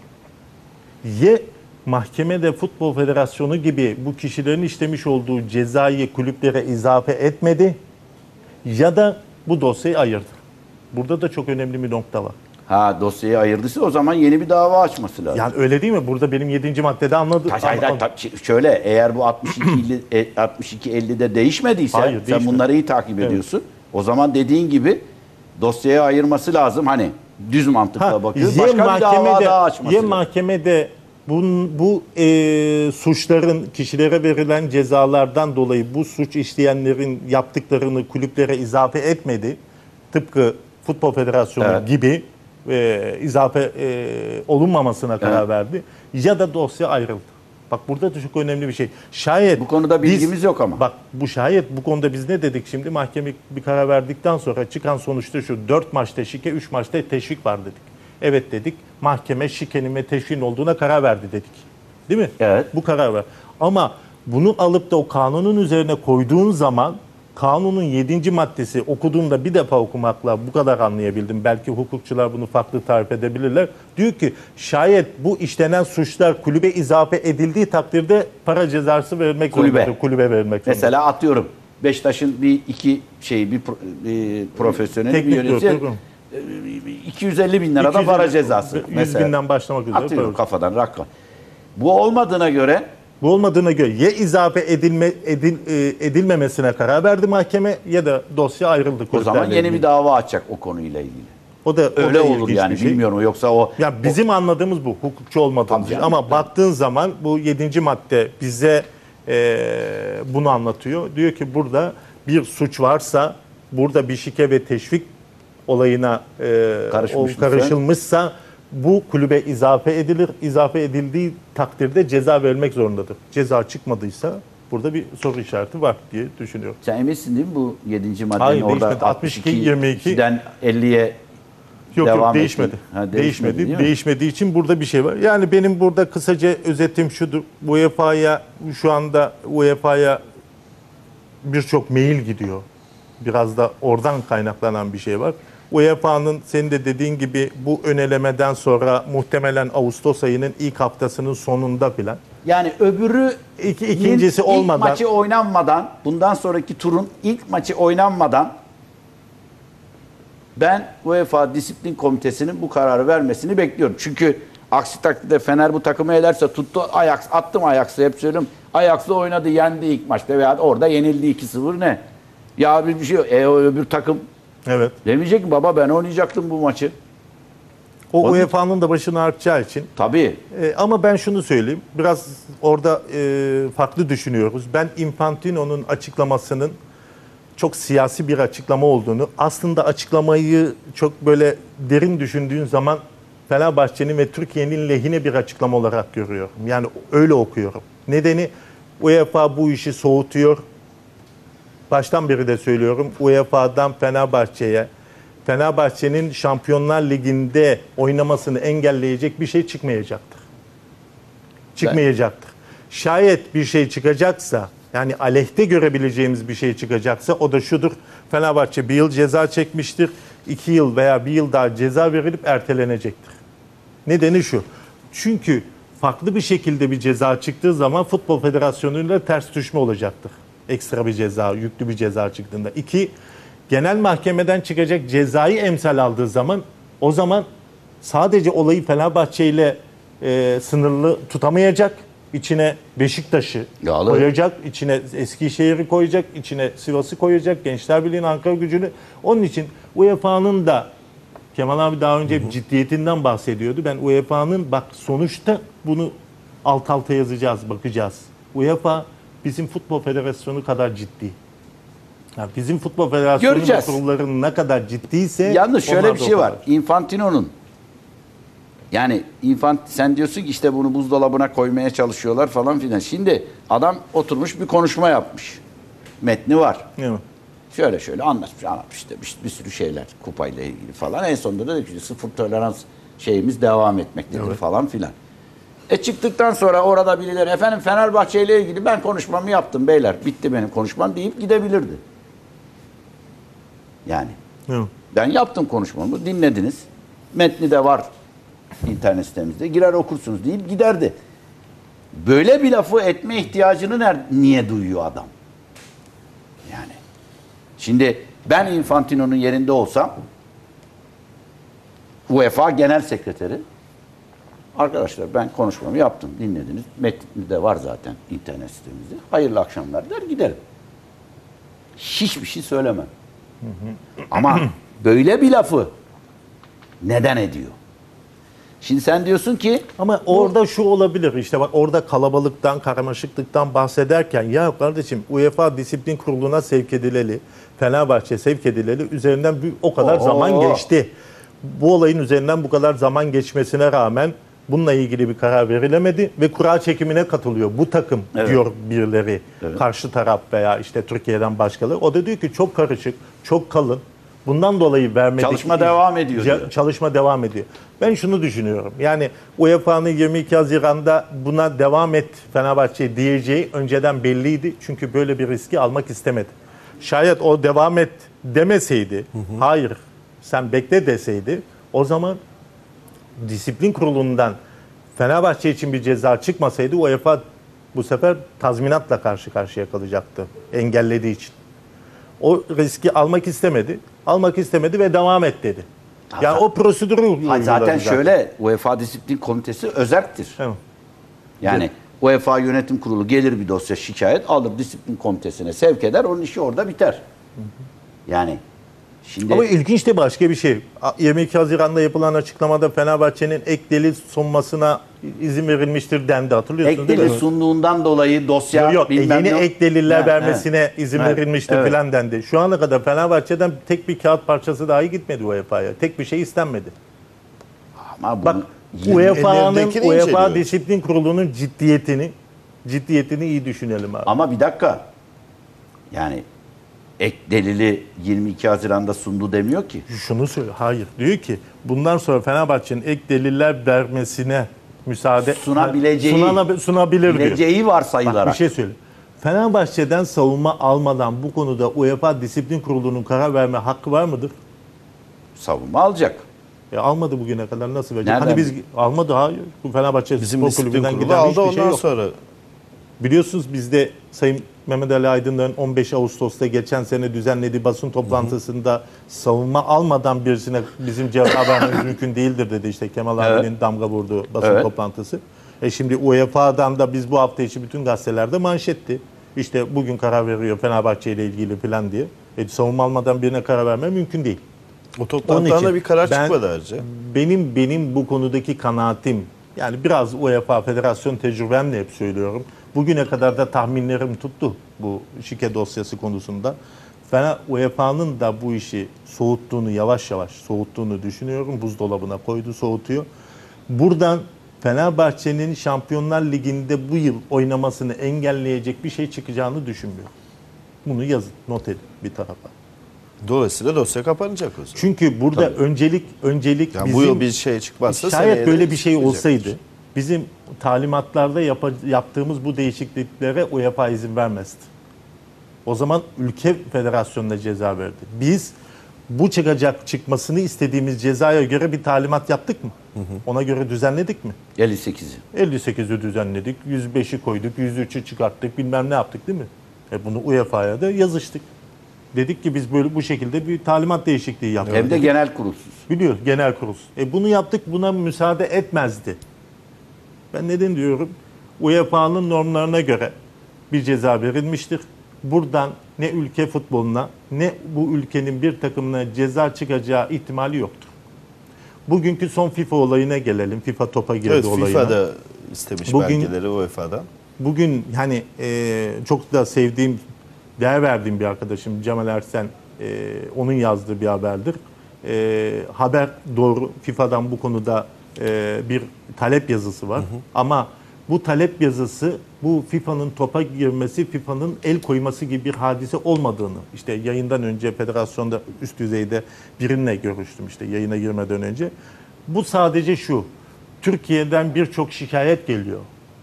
Ya mahkemede Futbol Federasyonu gibi bu kişilerin işlemiş olduğu cezayı kulüplere izafe etmedi ya da bu dosyayı ayırdı. Burada da çok önemli bir nokta var. Ha dosyayı ayırdıysa o zaman yeni bir dava açması lazım. Yani öyle değil mi? Burada benim yedinci maddede anladım. Hayır, hayır, hayır, tabii şöyle eğer bu altmış iki elli, e, altmış iki ellide değişmediyse Hayır, sen değişmedi. bunları iyi takip ediyorsun. O zaman dediğin gibi dosyaya ayırması lazım. Hani düz mantıkla Ha, bakıyor. ya Başka bir dava mahkemede, daha açması ya lazım. mahkemede bun, bu e, suçların kişilere verilen cezalardan dolayı bu suç işleyenlerin yaptıklarını kulüplere izafe etmedi. Tıpkı Futbol Federasyonu Evet. gibi e, izafe e, olunmamasına karar Evet. verdi ya da dosya ayrıldı. Bak burada da çok önemli bir şey. Şayet Bu konuda biz- bilgimiz yok ama. Bak bu şayet bu konuda biz ne dedik şimdi? Mahkeme bir karar verdikten sonra çıkan sonuçta şu: dört maçta şike, üç maçta teşvik var dedik. Evet dedik. Mahkeme şikenin ve teşviğin olduğuna karar verdi dedik. Değil mi? Evet. Bu karar var. Ama bunu alıp da o kanunun üzerine koyduğun zaman kanunun yedinci maddesi, okuduğumda bir defa okumakla bu kadar anlayabildim. Belki hukukçular bunu farklı tarif edebilirler. Diyor ki şayet bu işlenen suçlar kulübe izafe edildiği takdirde para cezası verilmek Kulübe. zorundadır. Kulübe verilmek zorundadır. Mesela atıyorum Beşiktaş'ın bir iki şey bir, pro- bir profesyonel bir Teknik yönetici direktör. e, iki yüz elli bin lira da para cezası. yüz Mesela binden başlamak üzere. atıyorum para. kafadan rakam. Bu olmadığına göre Bu olmadığına göre ya izafe edilme edil, e, edilmemesine karar verdi mahkeme ya da dosya ayrıldı. o zaman kulüplerle yeni ilgili. bir dava açacak o konuyla ilgili. O da o Öyle da olur ilginç yani bir şey. bilmiyorum yoksa o Ya bizim anladığımız bu, hukukçu olmadığımız Tabii için. canım, Ama tabii. baktığın zaman bu yedinci madde bize e, bunu anlatıyor. Diyor ki burada bir suç varsa, burada bir şike ve teşvik olayına e, Karışmış o karışılmışsa bu kulübe izafe edilir. İzafe edildiği takdirde ceza verilmek zorundadır. Ceza çıkmadıysa burada bir soru işareti var diye düşünüyorum. sen eminsin değil mi bu yedinci maddenin Hayır, orada değişmedi. altmış iki yirmi iki ikiden elliye Yok Devam yok değişmedi. etmedi. Ha, değişmedi, değişmedi. değil mi? Değişmediği için burada bir şey var. Yani benim burada kısaca özetim şudur. U E F A'ya şu anda U E F A'ya birçok mail gidiyor. Biraz da oradan kaynaklanan bir şey var. U E F A'nın senin de dediğin gibi bu önelemeden sonra muhtemelen Ağustos ayının ilk haftasının sonunda filan. yani öbürü İki, ikincisi ilk olmadan maçı oynanmadan bundan sonraki turun ilk maçı oynanmadan ben UEFA Disiplin Komitesi'nin bu kararı vermesini bekliyorum. Çünkü aksi takdirde Fener bu takımı ederse tuttu Ajax attım Ajax'ı hep söylüyorum. Ajax'la oynadı yendi ilk maçta veya orada yenildi iki sıfır ne? Ya bir bir şey yok. E o öbür takım evet. demeyecek mi baba ben oynayacaktım bu maçı. O Onun- U E F A'nın da başını artacağı için. Tabii. E, ama ben şunu söyleyeyim, biraz orada e, farklı düşünüyoruz. Ben Infantino'nun açıklamasının çok siyasi bir açıklama olduğunu, aslında açıklamayı çok böyle derin düşündüğün zaman Fenerbahçe'nin ve Türkiye'nin lehine bir açıklama olarak görüyorum. Yani öyle okuyorum. Nedeni U E F A bu işi soğutuyor. Baştan beri de söylüyorum, U E F A'dan Fenerbahçe'ye, Fenerbahçe'nin Şampiyonlar Ligi'nde oynamasını engelleyecek bir şey çıkmayacaktır. Çıkmayacaktır. Şayet bir şey çıkacaksa, yani aleyhte görebileceğimiz bir şey çıkacaksa o da şudur: Fenerbahçe bir yıl ceza çekmiştir. iki yıl veya bir yıl daha ceza verilip ertelenecektir. Nedeni şu: çünkü farklı bir şekilde bir ceza çıktığı zaman Futbol Federasyonu'yla ters düşme olacaktır. Ekstra bir ceza, yüklü bir ceza çıktığında. İki, genel mahkemeden çıkacak cezayı emsal aldığı zaman o zaman sadece olayı Fenerbahçe ile e, sınırlı tutamayacak. İçine Beşiktaş'ı Yağlı. koyacak, içine Eskişehir'i koyacak, içine Sivas'ı koyacak, Gençler Birliği'nin Ankara Gücü'nü. Onun için U E F A'nın da, Kemal abi daha önce hep ciddiyetinden bahsediyordu. Ben U E F A'nın bak sonuçta bunu alt alta yazacağız, bakacağız. U E F A bizim Futbol Federasyonu kadar ciddi. Yani bizim Futbol Federasyonu Göreceğiz. kurullarının ne kadar ciddiyse... Yalnız şöyle onlar bir da o şey var. kadar. Infantino'nun yani Infant sen diyorsun ki işte bunu buzdolabına koymaya çalışıyorlar falan filan. Şimdi adam oturmuş bir konuşma yapmış. Metni var. Değil mi? Şöyle şöyle anlatmış, anlatmış işte bir, bir sürü şeyler kupayla ilgili falan. En sonunda da dedi ki sıfır tolerans şeyimiz devam etmektedir Evet. falan filan. E çıktıktan sonra orada birileri efendim Fenerbahçe ile ilgili ben konuşmamı yaptım beyler. Bitti benim konuşmam deyip gidebilirdi. Yani Değil mi? ben yaptım konuşmamı, dinlediniz. Metni de var internet sitemizde. Girer okursunuz deyip giderdi. Böyle bir lafı etme ihtiyacını ner- niye duyuyor adam? Yani. Şimdi ben Infantino'nun yerinde olsam UEFA Genel Sekreteri arkadaşlar ben konuşmamı yaptım, dinlediniz. Metni de var zaten internet sitemizde. Hayırlı akşamlar der giderim. Hiçbir şey söylemem. Ama böyle bir lafı neden ediyor? Şimdi sen diyorsun ki Ama orada şu olabilir, işte bak orada kalabalıktan, karmaşıklıktan bahsederken ya kardeşim UEFA Disiplin Kurulu'na sevk edileli, Fenerbahçe sevk edileli üzerinden bir, o kadar Oo. zaman geçti. bu olayın üzerinden bu kadar zaman geçmesine rağmen bununla ilgili bir karar verilemedi ve kura çekimine katılıyor bu takım Evet. diyor birileri. Evet. Karşı taraf veya işte Türkiye'den başkaları. O da diyor ki çok karışık, çok kalın. Bundan dolayı vermedik. Çalışma devam ediyor Ya- diyor. Çalışma devam ediyor. Ben şunu düşünüyorum. Yani U E F A'nın yirmi iki Haziran'da buna devam et Fenerbahçe diyeceği önceden belliydi. Çünkü böyle bir riski almak istemedi. Şayet o devam et demeseydi, hı hı. hayır sen bekle deseydi, o zaman disiplin kurulundan Fenerbahçe için bir ceza çıkmasaydı U E F A bu sefer tazminatla karşı karşıya kalacaktı engellediği için. O riski almak istemedi. Almak istemedi ve devam et dedi. Yani o prosedürü uyguladı Zaten şöyle, UEFA Disiplin Komitesi özerktir. Evet. Yani UEFA Yönetim Kurulu gelir bir dosya şikayet alır disiplin komitesine sevk eder, onun işi orada biter. Yani şimdi Ama ilginç de başka bir şey. yirmi iki Haziran'da yapılan açıklamada Fenerbahçe'nin ek delil sunmasına izin verilmiştir dendi. Hatırlıyorsunuz ek değil mi? delil sunduğundan dolayı dosya Yok, yok, bilmem yeni ne- ek deliller Ha, vermesine evet. izin Evet, verilmiştir evet. filan dendi. Şu ana kadar Fenerbahçe'den tek bir kağıt parçası dahi gitmedi U E F A'ya. Tek bir şey istenmedi. Ama bunu Bak yirmi- U E F A'nın ellerindekini U E F A inceliyor. Disiplin Kurulu'nun ciddiyetini ciddiyetini iyi düşünelim abi. ama bir dakika. Yani ek delili yirmi iki Haziran'da sundu demiyor ki. Şunu söyle. Hayır. Diyor ki bundan sonra Fenerbahçe'nin ek deliller vermesine müsaade Sunabileceği- sunana- sunabilir diyor. Bileceği Bak varsayılarak. bir şey söyle. Fenerbahçe'den savunma almadan bu konuda U E F A Disiplin Kurulu'nun karar verme hakkı var mıdır? Savunma alacak. E almadı bugüne kadar, nasıl verecek? Nereden Hani biz almadı, hayır. Bu Fenerbahçe Bizim Spor disiplin Kulübü'nden kurulu giden aldı, hiçbir ondan şey yok. sonra Biliyorsunuz bizde Sayın Mehmet Ali Aydın'ın on beş Ağustos'ta geçen sene düzenlediği basın toplantısında savunma almadan birisine bizim cevap vermemiz mümkün değildir dedi. İşte Kemal Evet. abinin damga vurduğu basın Evet. toplantısı. E şimdi U E F A'dan da biz bu hafta içi bütün gazetelerde manşetti. İşte bugün karar veriyor Fenerbahçe ile ilgili falan diye. E savunma almadan birine karar verme mümkün değil. o Onun toplantıdan için da bir karar ben- çıkmadı ayrıca. Benim benim bu konudaki kanaatim, yani biraz U E F A Federasyon tecrübemle hep söylüyorum. Bugüne kadar da tahminlerim tuttu bu şike dosyası konusunda. Ben U E F A'nın da bu işi soğuttuğunu, yavaş yavaş soğuttuğunu düşünüyorum. Buzdolabına koydu, soğutuyor. Buradan Fenerbahçe'nin Şampiyonlar Ligi'nde bu yıl oynamasını engelleyecek bir şey çıkacağını düşünmüyorum. Bunu yazın, not edin bir tarafa. Dolayısıyla dosya kapanacak o zaman. Çünkü burada öncelik öncelik Yani bizim... bu yıl bir şey çıkmazsa Şayet seneye böyle de bir şey çıkmayacak. olsaydı bizim talimatlarda yapa- yaptığımız bu değişikliklere U E F A izin vermezdi. O zaman ülke federasyonuna ceza verdi. Biz bu çıkacak çıkmasını istediğimiz cezaya göre bir talimat yaptık mı? Ona göre düzenledik mi? elli sekizi. elli sekizi düzenledik, yüz beşi koyduk, yüz üçü çıkarttık, bilmem ne yaptık değil mi? E bunu U E F A'ya da yazıştık. Dedik ki biz böyle bu şekilde bir talimat değişikliği yaptık. Hem de genel kurulsuz. Biliyor genel kurul. E bunu yaptık, buna müsaade etmezdi. Ben neden diyorum? U E F A'nın normlarına göre bir ceza verilmiştir. Buradan ne ülke futboluna ne bu ülkenin bir takımına ceza çıkacağı ihtimali yoktur. Bugünkü son FIFA olayına gelelim. FIFA topa girdi Evet, olayına. FIFA da istemiş Bugün- belgeleri U E F A'dan. Bugün hani e, çok da sevdiğim, değer verdiğim bir arkadaşım Cemal Ersen, e, onun yazdığı bir haberdir. E, haber doğru, FIFA'dan bu konuda e, bir talep yazısı var. Hı hı. Ama bu talep yazısı bu FIFA'nın topa girmesi, FIFA'nın el koyması gibi bir hadise olmadığını, işte yayından önce federasyonda üst düzeyde birinle görüştüm işte yayına girmeden önce. Bu sadece şu, Türkiye'den birçok şikayet geliyor.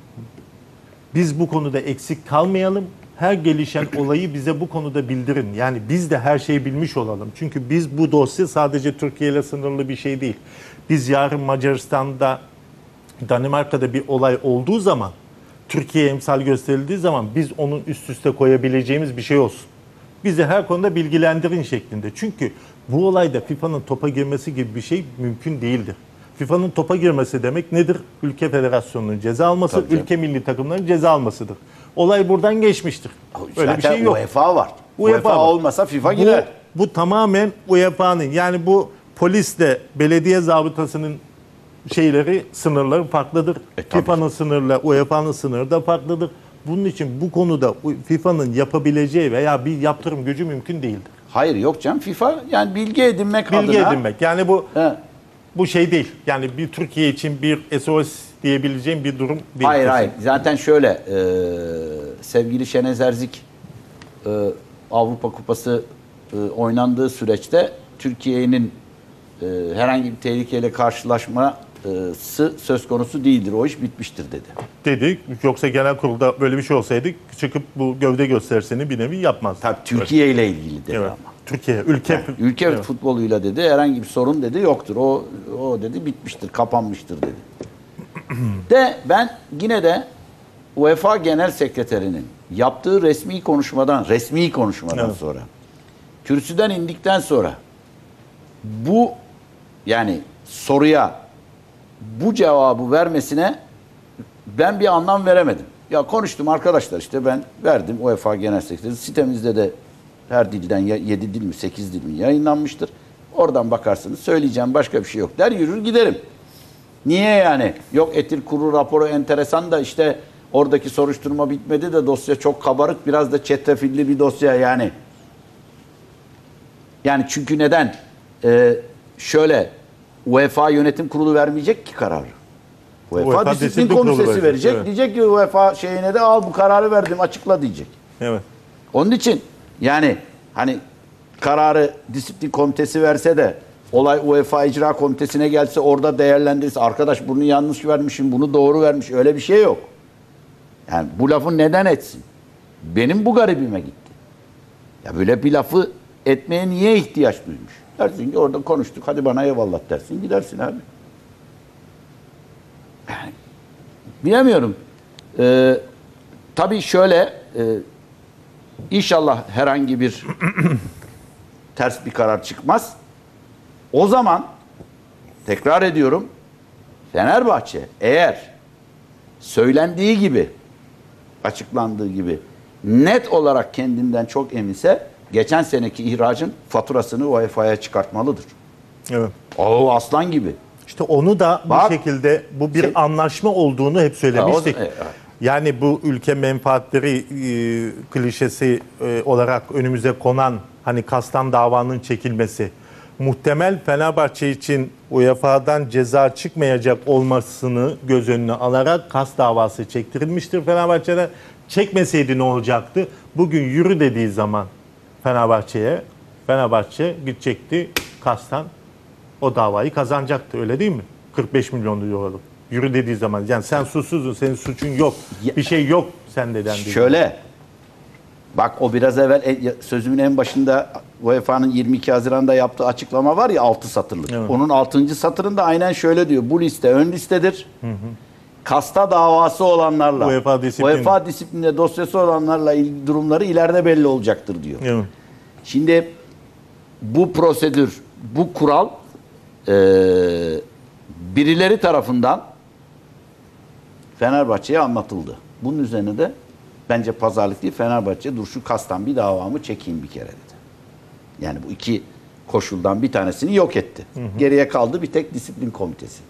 Biz bu konuda eksik kalmayalım. Her gelişen olayı bize bu konuda bildirin. Yani biz de her şeyi bilmiş olalım. Çünkü biz bu dosya sadece Türkiye ile sınırlı bir şey değil. Biz yarın Macaristan'da, Danimarka'da bir olay olduğu zaman, Türkiye'ye emsal gösterildiği zaman biz onun üst üste koyabileceğimiz bir şey olsun. Bizi her konuda bilgilendirin şeklinde. Çünkü bu olayda FIFA'nın topa girmesi gibi bir şey mümkün değildir. FIFA'nın topa girmesi demek nedir? Ülke federasyonunun ceza alması, Tabii canım. ülke milli takımların ceza almasıdır. Olay buradan geçmiştir. Öyle bir Zaten şey yok. UEFA var. UEFA UEFA, var. olmasa FIFA Bu, girer. bu tamamen U E F A'nın, yani bu polisle belediye zabıtasının şeyleri, sınırları farklıdır. E, tabii. FIFA'nın sınırla U E F A'nın sınırı da farklıdır. Bunun için bu konuda FIFA'nın yapabileceği veya bir yaptırım gücü mümkün değildir. Hayır yok canım, FIFA yani bilgi edinmek Bilgi adına. edinmek. Yani bu He. bu şey değil. Yani bir Türkiye için bir S O S diyebileceğim bir durum değil. Hayır hayır. Zaten şöyle e, sevgili Şenez Erzik e, Avrupa Kupası e, oynandığı süreçte Türkiye'nin e, herhangi bir tehlikeyle karşılaşması söz konusu değildir. O iş bitmiştir dedi. Dedik. Yoksa genel kurulda böyle bir şey olsaydı çıkıp bu gövde gösterisini bir nevi yapmaz. Tabii Türkiye ile ilgili dedi Evet. ama. Türkiye, ülke. Yani ülke Evet. futboluyla dedi herhangi bir sorun dedi yoktur. O o dedi bitmiştir, kapanmıştır dedi. De ben yine de UEFA Genel Sekreterinin yaptığı resmi konuşmadan, resmi konuşmadan Evet. sonra, kürsüden indikten sonra bu yani soruya bu cevabı vermesine ben bir anlam veremedim. Ya konuştum arkadaşlar işte ben verdim UEFA Genel Sekreteri. Sitemizde de her dilden yedi dil mi sekiz dil mi yayınlanmıştır. Oradan bakarsınız söyleyeceğim başka bir şey yok der yürür giderim. Niye yani? Yok etil kurulu raporu enteresan da işte oradaki soruşturma bitmedi de dosya çok kabarık biraz da çetrefilli bir dosya yani. Yani çünkü neden? Ee, şöyle UEFA Yönetim Kurulu vermeyecek ki kararı. UEFA, UEFA Disiplin, Disiplin Komitesi Kurulu verecek, verecek. evet. Diyecek ki UEFA şeyine de al bu kararı verdim açıkla diyecek. Evet. Onun için yani hani kararı disiplin komitesi verse de olay UEFA İcra Komitesi'ne gelse orada değerlendirirse arkadaş bunu yanlış vermişim bunu doğru vermiş öyle bir şey yok. Yani bu lafı neden etsin? Benim bu garibime gitti. Ya böyle bir lafı etmeye niye ihtiyaç duymuş? Dersin ki orada konuştuk hadi bana eyvallah dersin gidersin abi. Yani bilemiyorum. Ee, tabii şöyle e, İnşallah herhangi bir ters bir karar çıkmaz. O zaman tekrar ediyorum Fenerbahçe eğer söylendiği gibi açıklandığı gibi net olarak kendinden çok eminse geçen seneki ihracın faturasını U E F A'ya çıkartmalıdır. Evet. O aslan gibi. İşte onu da Bak, bir şekilde bu bir şey- anlaşma olduğunu hep söylemiştik. Ya o- e, Yani bu ülke menfaatleri e, klişesi e, olarak önümüze konan hani kastan davanın çekilmesi muhtemel Fenerbahçe için U E F A'dan ceza çıkmayacak olmasını göz önüne alarak kas davası çektirilmiştir Fenerbahçe'de. Çekmeseydi ne olacaktı? Bugün yürü dediği zaman Fenerbahçe'ye Fenerbahçe gidecekti kastan o davayı kazanacaktı öyle değil mi? kırk beş milyon dolarlık. Yürü dediği zaman yani sen suçsuzsun, senin suçun yok. Ya- Bir şey yok sende dendi. Şöyle bak o biraz evvel e- sözümün en başında U E F A'nın yirmi iki Haziran'da yaptığı açıklama var ya altı satırlık. Evet. Onun altıncı satırında aynen şöyle diyor. Bu liste ön listedir. Kasta davası olanlarla UEFA disiplin- UEFA disiplinde dosyası olanlarla ilgili durumları ileride belli olacaktır diyor. Evet. Şimdi bu prosedür, bu kural e, birileri tarafından Fenerbahçe'ye anlatıldı. Bunun üzerine de bence pazarlık değil Fenerbahçe dur şu kastan bir davamı çekeyim bir kere dedi. Yani bu iki koşuldan bir tanesini yok etti. Hı hı. Geriye kaldı bir tek disiplin komitesi.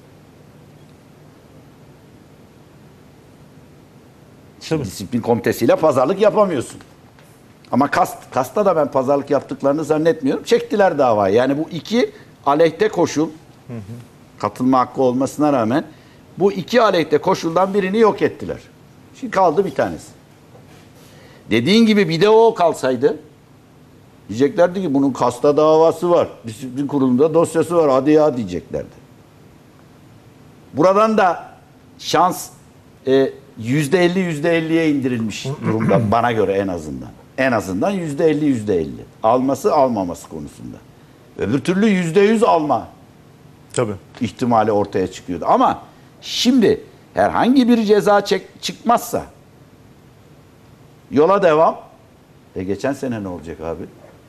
Şimdi disiplin komitesiyle pazarlık yapamıyorsun. Ama kast, kasta da ben pazarlık yaptıklarını zannetmiyorum. Çektiler davayı. Yani bu iki aleyhte koşul hı hı. katılma hakkı olmasına rağmen bu iki aleyhte koşuldan birini yok ettiler. Şimdi kaldı bir tanesi. Dediğin gibi bir de o kalsaydı diyeceklerdi ki bunun kasta davası var. Disiplin kurulunda dosyası var. Hadi ya diyeceklerdi. Buradan da şans e, yüzde elli yüzde elliye indirilmiş durumda bana göre en azından. En azından yüzde elli yüzde elli. Alması almaması konusunda. Öbür türlü yüzde yüz alma Tabii. ihtimali ortaya çıkıyordu. Ama şimdi herhangi bir ceza çek, çıkmazsa yola devam. E geçen sene ne olacak abi?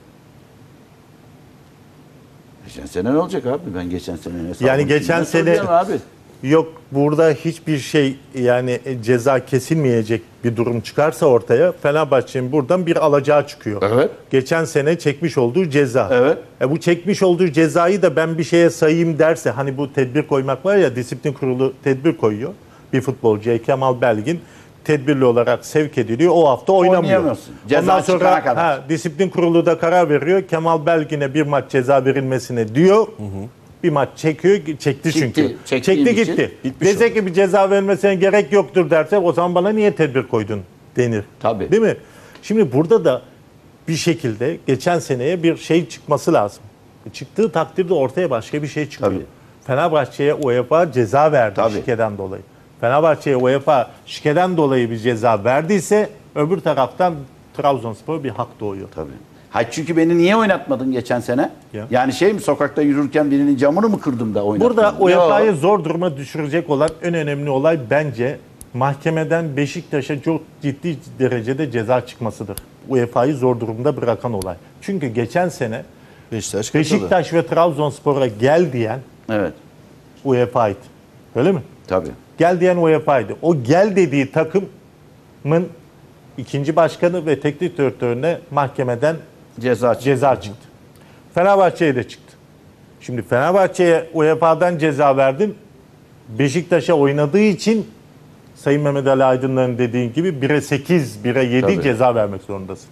Geçen sene ne olacak abi? Ben geçen sene hesabını Yani geçen kimden sene soracağım abi? yok burada hiçbir şey yani ceza kesilmeyecek bir durum çıkarsa ortaya Fenerbahçe'nin buradan bir alacağı çıkıyor. Evet. Geçen sene çekmiş olduğu ceza. Evet. E bu çekmiş olduğu cezayı da ben bir şeye sayayım derse hani bu tedbir koymak var ya disiplin kurulu tedbir koyuyor. Bir futbolcuya Kemal Belgin tedbirli olarak sevk ediliyor. O hafta oynamıyor. Oynayamıyorsun. Ceza Ondan çıkana sonra kadar. ha, disiplin kurulu da karar veriyor. Kemal Belgin'e bir maç ceza verilmesine diyor. Hı hı. Bir maç çekiyor, çekti çünkü. Çekti, çektiği Çekti için gitti. bitmiş Dese ki bir ceza vermesine gerek yoktur derse o zaman bana niye tedbir koydun denir. Tabii. Değil mi? Şimdi burada da bir şekilde geçen seneye bir şey çıkması lazım. Çıktığı takdirde ortaya başka bir şey çıkıyor. Tabii. Fenerbahçe'ye UEFA ceza verdi Tabii. şikeden dolayı. Fenerbahçe'ye UEFA şikeden dolayı bir ceza verdiyse öbür taraftan Trabzonspor bir hak doğuyor. Tabii. Hayır, çünkü beni niye oynatmadın geçen sene? Ya. Yani şey mi, sokakta yürürken birinin camını mı kırdım da oynatmadın? Burada U E F A'yı Yok. zor duruma düşürecek olan en önemli olay bence mahkemeden Beşiktaş'a çok ciddi derecede ceza çıkmasıdır. U E F A'yı zor durumda bırakan olay. Çünkü geçen sene Beşiktaş katıldı. Beşiktaş ve Trabzonspor'a gel diyen Evet. U E F A'ydı. Öyle mi? Tabii. Gel diyen U E F A'ydı. O gel dediği takımın ikinci başkanı ve teknik direktörüne mahkemeden Ceza çıktı. ceza çıktı. Fenerbahçe'ye de çıktı. Şimdi Fenerbahçe'ye U E F A'dan ceza verdin. Beşiktaş'a oynadığı için Sayın Mehmet Ali Aydınlar'ın dediğin gibi bire sekiz, bire yedi Tabii. ceza vermek zorundasın.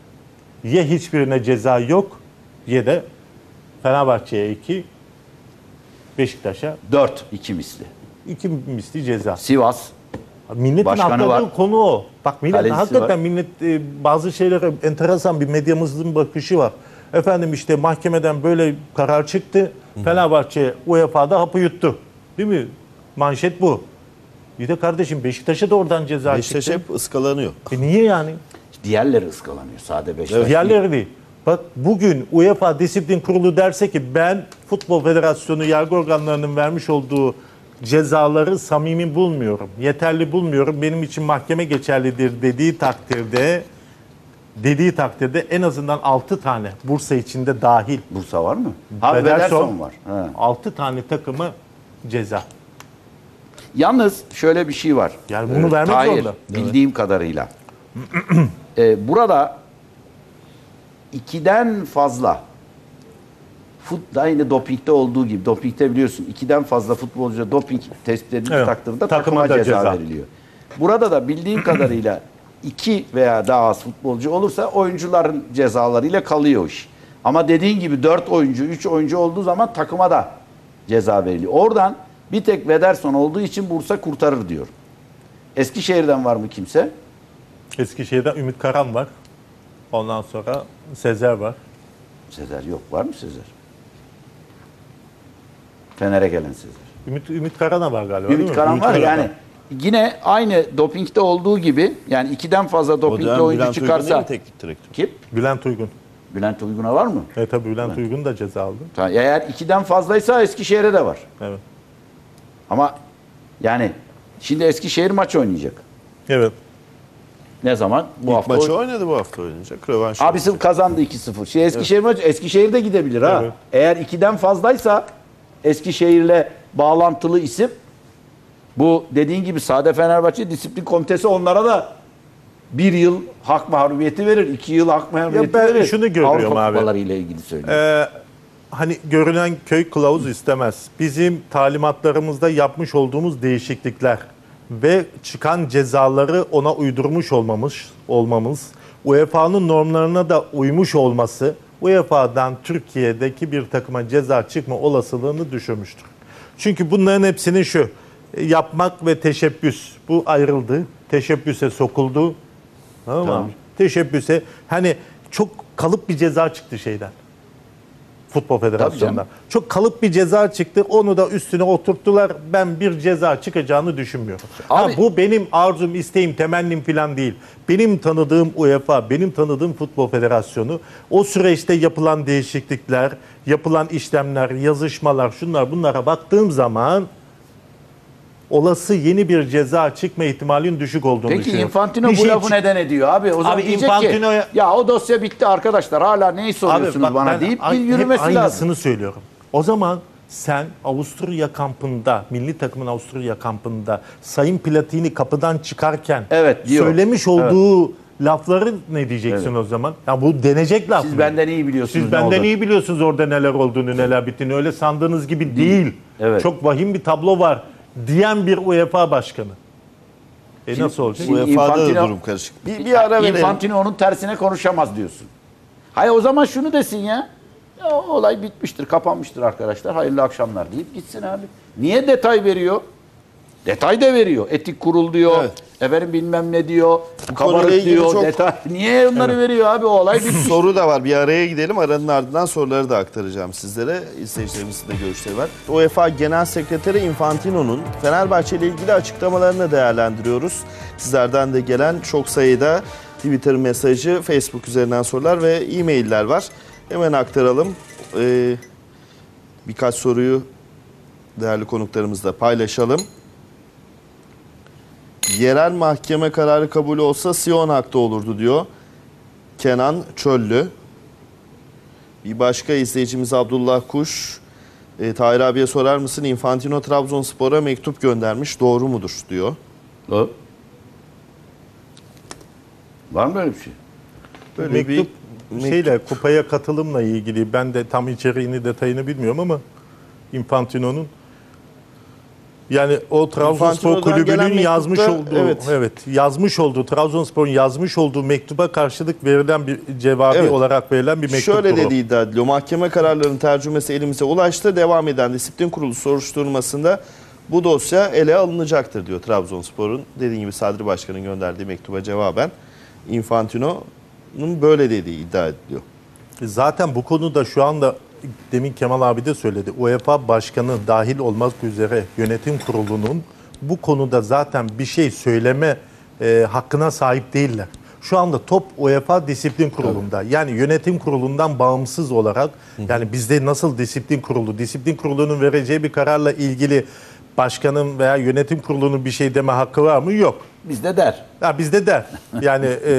Ya hiçbirine ceza yok ya da Fenerbahçe'ye iki, Beşiktaş'a Dört. iki misli. iki misli ceza. Sivas. Milletin Başkanı atladığı var. konu o. Bak millet Kalecisi hakikaten var. millet e, bazı şeylere enteresan bir medyamızın bakışı var. Efendim işte mahkemeden böyle karar çıktı. Fenerbahçe U E F A'da hapı yuttu. Değil mi? Manşet bu. Bir de kardeşim Beşiktaş'a da oradan ceza Beşiktaş çıktı. hep ıskalanıyor. E niye yani? Diğerleri ıskalanıyor. Sade Beşiktaş. Diğerleri değil. Bak bugün U E F A Disiplin Kurulu derse ki ben Futbol Federasyonu yargı organlarının vermiş olduğu cezaları samimi bulmuyorum. Yeterli bulmuyorum. Benim için mahkeme geçerlidir dediği takdirde dediği takdirde en azından altı tane Bursa içinde dahil Bursa var mı? Ha, Bederson Bederson var. Ha. altı tane takımı ceza. Yalnız şöyle bir şey var. Yani bunu Ee, vermek Tahir, zorunda. bildiğim kadarıyla. Ee, burada ikiden fazla fut, aynı dopingde olduğu gibi, dopingde biliyorsun ikiden fazla futbolcuya doping tespit edildiği Evet, takdirde takıma takıma da ceza, ceza. veriliyor. Burada da bildiğim kadarıyla iki veya daha az futbolcu olursa oyuncuların cezalarıyla kalıyor o iş. Ama dediğin gibi dört oyuncu, üç oyuncu olduğu zaman takıma da ceza veriliyor. Oradan bir tek Bederson olduğu için Bursa kurtarır diyor. Eskişehir'den var mı kimse? Eskişehir'den Ümit Karan var. Ondan sonra Sezer var. Sezer yok. Var mı Sezer? Fener'e gelen Sezer. Ümit Ümit Karan'a var galiba. değil Ümit mi? Karan Ümit var Karan yani yine aynı dopingde olduğu gibi, yani ikiden fazla O dopingli dönem oyuncu Bülent Uygun değil çıkarsa mi teknik direktör? kim? Bülent Uygun. Bülent Uygun'a var mı? Evet tabii Bülent Uygun da ceza aldı. Tamam, eğer ikiden fazlaysa Eskişehir'e de var. Evet. Ama yani şimdi Eskişehir maç oynayacak. Evet. Ne zaman? Bu İlk hafta. maçı oyn- oynadı bu hafta oynayacak. Rövanş. Abisi kazandı iki sıfır. Şey Eskişehir maçı Eskişehir'de gidebilir ha. Evet. Eğer ikiden fazlaysa Eskişehir'le bağlantılı isim, bu dediğin gibi Sade Fenerbahçe Disiplin Komitesi onlara da bir yıl hak mahrumiyeti verir, iki yıl hak mahrumiyeti ben verir. şunu görüyorum Avrupa abi. kupaları ile ilgili söylüyorum. Ee, hani görünen köy kılavuz istemez. Bizim talimatlarımızda yapmış olduğumuz değişiklikler ve çıkan cezaları ona uydurmuş olmamız, olmamız, U E F A'nın normlarına da uymuş olması U E F A'dan Türkiye'deki bir takıma ceza çıkma olasılığını düşürmüştür. Çünkü bunların hepsinin şu, yapmak ve teşebbüs, bu ayrıldı, teşebbüse sokuldu. Tamam mı? Tamam. Teşebbüse, hani çok kalıp bir ceza çıktı şeyden. Futbol Federasyonu'ndan. canım. Çok kalıp bir ceza çıktı. Onu da üstüne oturttular. Ben bir ceza çıkacağını düşünmüyorum. Abi- ha, bu benim arzum, isteğim, temennim falan değil. Benim tanıdığım U E F A, benim tanıdığım Futbol Federasyonu, o süreçte yapılan değişiklikler, yapılan işlemler, yazışmalar, şunlar bunlara baktığım zaman olası yeni bir ceza çıkma ihtimalinin düşük olduğunu Peki düşünüyorum. Infantino Bir bu şey lafı çık- neden ediyor abi? O zaman Abi diyecek Infantino'ya- ki ya o dosya bitti arkadaşlar, hala neyi soruyorsunuz bak bana ben deyip ay- bir hep yürümesi lazım. aynısını söylüyorum. O zaman sen Avusturya kampında, milli takımın Avusturya kampında Sayın Platini kapıdan çıkarken Evet, diyor. söylemiş olduğu lafları ne diyeceksin o zaman? Ya bu denecek laf Siz mı? benden iyi biliyorsunuz Siz ne benden olduğunu. iyi biliyorsunuz orada neler olduğunu, neler bittiğini. Öyle sandığınız gibi değil. Evet. Çok vahim bir tablo var diyen bir U E F A başkanı. E nasıl olacak? şimdi- U E F A'da da Infantino- durum karışık. Bir, bir ara verelim. Infantino onun tersine konuşamaz diyorsun. Hayır, o zaman şunu desin ya. Ya, o olay bitmiştir, kapanmıştır arkadaşlar. Hayırlı akşamlar deyip gitsin abi. Niye detay veriyor? Detay da veriyor. Etik kurul diyor. Evet. Efendim bilmem ne diyor. konuyla Kabarık ilgili diyor. çok- Detay. Niye onları veriyor abi? O olay bitmiş. Soru da var. Bir araya gidelim. Aranın ardından soruları da aktaracağım sizlere. İzleyicilerimizin de görüşleri var. UEFA Genel Sekreteri Infantino'nun Fenerbahçe ile ilgili açıklamalarını değerlendiriyoruz. Sizlerden de gelen çok sayıda Twitter mesajı, Facebook üzerinden sorular ve e-mailler var. Hemen aktaralım. Ee, birkaç soruyu değerli konuklarımızla paylaşalım. Yerel mahkeme kararı kabul olsa Sion hakta olurdu diyor Kenan Çöllü. Bir başka izleyicimiz Abdullah Kuş. E, Tahir abiye sorar mısın? Infantino Trabzonspor'a mektup göndermiş. Doğru mudur diyor. O. Var mı böyle bir şey? Böyle mektup bir şeyle kupaya katılımla ilgili ben de tam içeriğini detayını bilmiyorum ama Infantino'nun yani o Trabzonspor Infantino'dan gelen kulübünün yazmış mektupta, olduğu evet. evet. yazmış olduğu Trabzonspor'un yazmış olduğu mektuba karşılık verilen bir cevabi Evet. olarak verilen bir mektup. Şöyle bu. dedi iddia ediliyor. Mahkeme kararlarının tercümesi elimize ulaştı. Devam eden disiplin kurulu soruşturmasında bu dosya ele alınacaktır diyor Trabzonspor'un. Dediğim gibi Sadri Başkan'ın gönderdiği mektuba cevaben Infantino'nun böyle dediği iddia ediliyor. Zaten bu konuda şu anda demin Kemal abi de söyledi. UEFA Başkanı dahil olmak üzere yönetim kurulunun bu konuda zaten bir şey söyleme e, hakkına sahip değiller. Şu anda top UEFA Disiplin Kurulu'nda. Yani yönetim kurulundan bağımsız olarak yani bizde nasıl disiplin kurulu, disiplin kurulunun vereceği bir kararla ilgili başkanın veya yönetim kurulunun bir şey deme hakkı var mı? Yok. Bizde der. Ya bizde der. Yani e,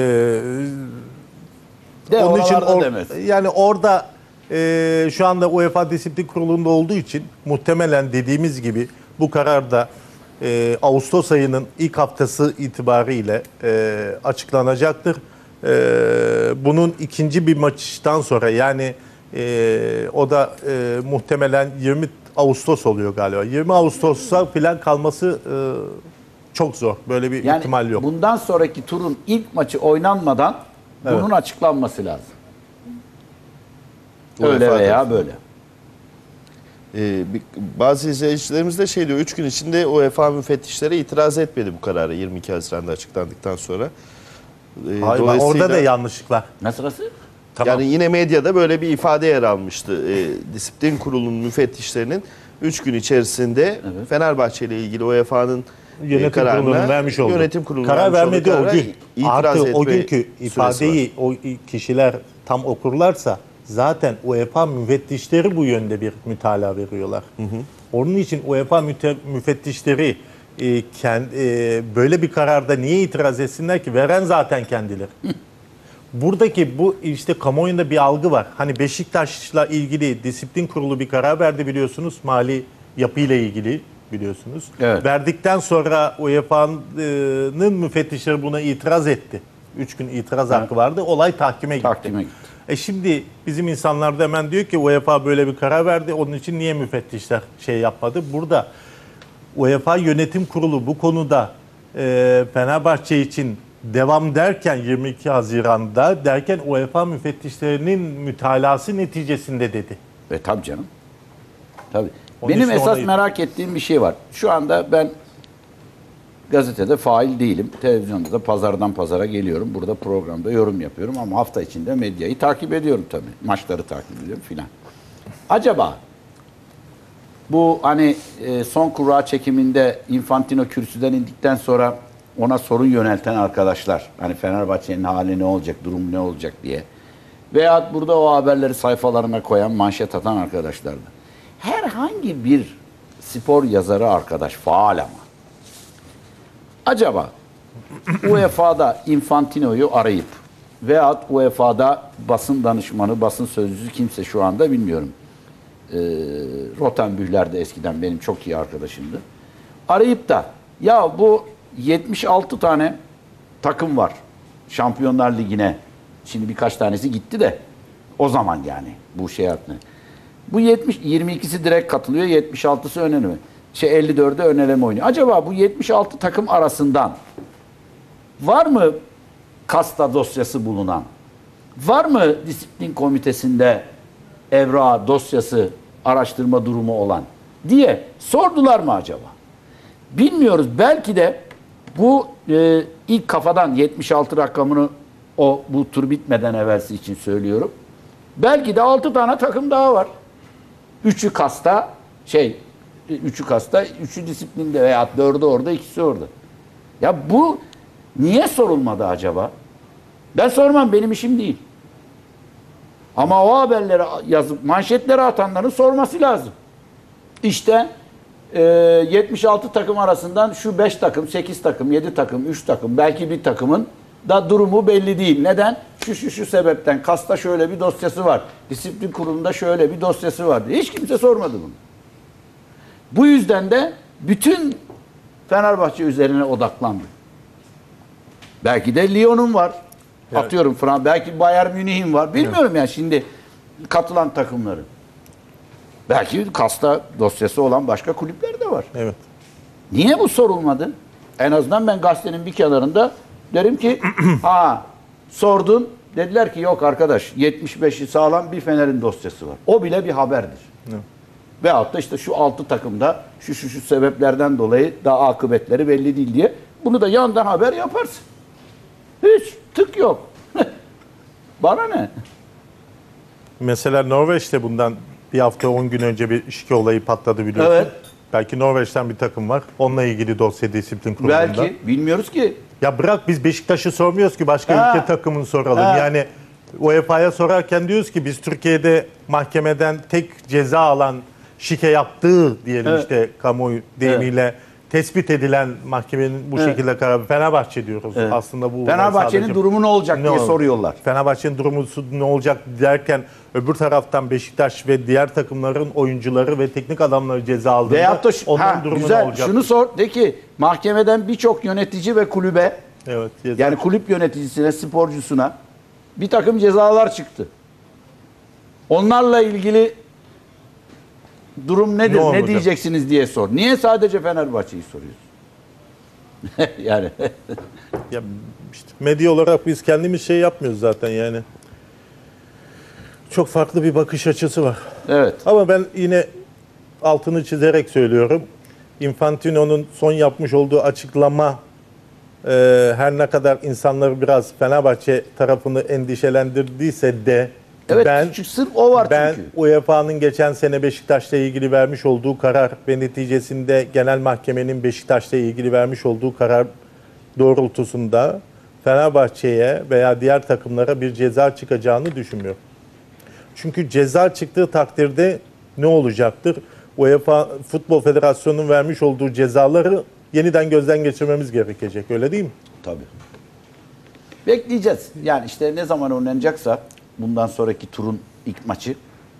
De onun için oralarda or- demez. yani orada e, şu anda UEFA Disiplin Kurulu'nda olduğu için muhtemelen dediğimiz gibi bu karar da e, Ağustos ayının ilk haftası itibariyle e, açıklanacaktır. E, bunun ikinci bir maçtan sonra yani e, o da e, muhtemelen yirmi Ağustos oluyor galiba. yirmi Ağustos'a falan kalması e, çok zor. Böyle bir Yani ihtimal yok. bundan sonraki turun ilk maçı oynanmadan bunun açıklanması lazım. Öyle UEFA veya böyle. Ee, bir- bazı izleyicilerimiz de şey diyor, üç gün içinde UEFA müfettişleri itiraz etmedi bu karara yirmi iki Haziran'da açıklandıktan sonra. Ee, Hayır, bak, orada da yanlışlık var. Ne sırası? Tamam. Yani yine medyada böyle bir ifade yer almıştı. Ee, disiplin kurulunun müfettişlerinin üç gün içerisinde Fenerbahçe ile ilgili UEFA'nın Yönetim kararına, kurulunun vermiş olduğu. yönetim kurulunun karar vermiş olduğu vermedi o karara gün. itiraz Artı o etme günkü süresi ifadeyi o kişiler tam okurlarsa zaten UEFA müfettişleri bu yönde bir mütalaa veriyorlar. Onun için UEFA müte- müfettişleri e, kend, e, böyle bir kararda niye itiraz etsinler ki? Veren zaten kendileri. Buradaki bu işte kamuoyunda bir algı var. Hani Beşiktaş'la ilgili disiplin kurulu bir karar verdi biliyorsunuz. Mali yapıyla ilgili biliyorsunuz. Evet. Verdikten sonra U E F A'nın müfettişleri buna itiraz etti. Üç gün itiraz hakkı vardı. Olay tahkime gitti. Tahkime gitti. E şimdi bizim insanlar da hemen diyor ki U E F A böyle bir karar verdi. Onun için niye müfettişler şey yapmadı? Burada U E F A Yönetim Kurulu bu konuda e, Fenerbahçe için devam derken yirmi iki Haziran'da derken U E F A müfettişlerinin mütalası neticesinde dedi. Ve tabii canım. Tabii. Onun Benim için esas ona- merak ettiğim bir şey var. Şu anda ben gazetede fail değilim. Televizyonda da pazardan pazara geliyorum. Burada programda yorum yapıyorum ama hafta içinde medyayı takip ediyorum tabii. Maçları takip ediyorum filan. Acaba bu hani e, son kura çekiminde Infantino kürsüden indikten sonra ona sorun yönelten arkadaşlar, hani Fenerbahçe'nin hali ne olacak, durum ne olacak diye veya burada o haberleri sayfalarına koyan, manşet atan arkadaşlardı. Herhangi bir spor yazarı arkadaş, faal ama, acaba U E F A'da Infantino'yu arayıp veyahut U E F A'da basın danışmanı, basın sözcüsü kimse şu anda bilmiyorum. Ee, Rottenbühler de eskiden benim çok iyi arkadaşımdı. Arayıp da ya bu yetmiş altı tane takım var Şampiyonlar Ligi'ne. Şimdi birkaç tanesi gitti de o zaman yani bu şey yaptı. Bu yetmiş yirmi ikisi direkt katılıyor, yetmiş altısı ön eleme. Şey elli dördü ön eleme oynuyor. Acaba bu yetmiş altı takım arasından var mı kasta dosyası bulunan? Var mı disiplin komitesinde evrağı, dosyası, araştırma durumu olan diye sordular mı acaba? Bilmiyoruz. Belki de bu e, ilk kafadan yetmiş altı rakamını o bu tur bitmeden evvelsi için söylüyorum. Belki de altı tane takım daha var. Üçü kasta, şey, üçü kasta, üçü disiplinde veya dördü orada, ikisi orada. Ya bu niye sorulmadı acaba? Ben sormam, benim işim değil. Ama o haberleri yazıp manşetlere atanların sorması lazım. İşte e, yetmiş altı takım arasından şu beş takım, sekiz takım, yedi takım, üç takım, belki bir takımın da durumu belli değil. Neden? Şu şu şu sebepten. Kasta şöyle bir dosyası var. Disiplin kurulunda şöyle bir dosyası var. Hiç kimse sormadı bunu. Bu yüzden de bütün Fenerbahçe üzerine odaklandı. Belki de Lyon'un var. Evet. Atıyorum Fransa. Belki Bayern Münih'in var. Bilmiyorum evet. Yani şimdi katılan takımların. Belki kasta dosyası olan başka kulüpler de var. Evet. Niye bu sorulmadı? En azından ben gazetenin bir kenarında derim ki ha sordun. Dediler ki yok arkadaş yetmiş beşi sağlam bir Fener'in dosyası var. O bile bir haberdir. Evet. Veyahut da işte şu altı takımda şu şu şu sebeplerden dolayı daha akıbetleri belli değil diye bunu da yandan haber yaparsın. Hiç tık yok. Bana ne? Mesela Norveç'te bundan bir hafta on gün önce bir şike olayı patladı biliyorsun. Evet. Belki Norveç'ten bir takım var. Onunla ilgili dosya disiplin kurulunda. Belki. Bilmiyoruz ki. Ya bırak biz Beşiktaş'ı sormuyoruz ki başka Ha. ülke takımını soralım. Ha. Yani U E F A'ya sorarken diyoruz ki biz Türkiye'de mahkemeden tek ceza alan şike yaptığı diyelim Evet. işte kamuoyu deyimiyle evet. tespit edilen mahkemenin bu evet. şekilde kararı Fenerbahçe diyoruz. Evet. Aslında bu Fenerbahçe'nin durumu ne olacak ne diye olur? soruyorlar. Fenerbahçe'nin durumu ne olacak derken öbür taraftan Beşiktaş ve diğer takımların oyuncuları ve teknik adamları ceza aldığında Veyahut da şu, onun ha, durumu güzel. ne olacak? Şunu sor de ki mahkemeden birçok yönetici ve kulübe evet, yani kulüp yöneticisine, sporcusuna bir takım cezalar çıktı. Onlarla ilgili durum nedir, ne, ne diyeceksiniz diye sor. Niye sadece Fenerbahçe'yi soruyorsun? yani. ya işte medya olarak biz kendimiz şey yapmıyoruz zaten yani. Çok farklı bir bakış açısı var. Evet. Ama ben yine altını çizerek söylüyorum. Infantino'nun son yapmış olduğu açıklama e, her ne kadar insanları biraz Fenerbahçe tarafını endişelendirdiyse de evet, ben, küçük sırf o var ben çünkü. U E F A'nın geçen sene Beşiktaş'la ilgili vermiş olduğu karar ve neticesinde genel mahkemenin Beşiktaş'la ilgili vermiş olduğu karar doğrultusunda Fenerbahçe'ye veya diğer takımlara bir ceza çıkacağını düşünmüyorum. Çünkü ceza çıktığı takdirde ne olacaktır? UEFA Futbol Federasyonu'nun vermiş olduğu cezaları yeniden gözden geçirmemiz gerekecek. Öyle değil mi? Tabii. Bekleyeceğiz. Yani işte ne zaman oynanacaksa bundan sonraki turun ilk maçı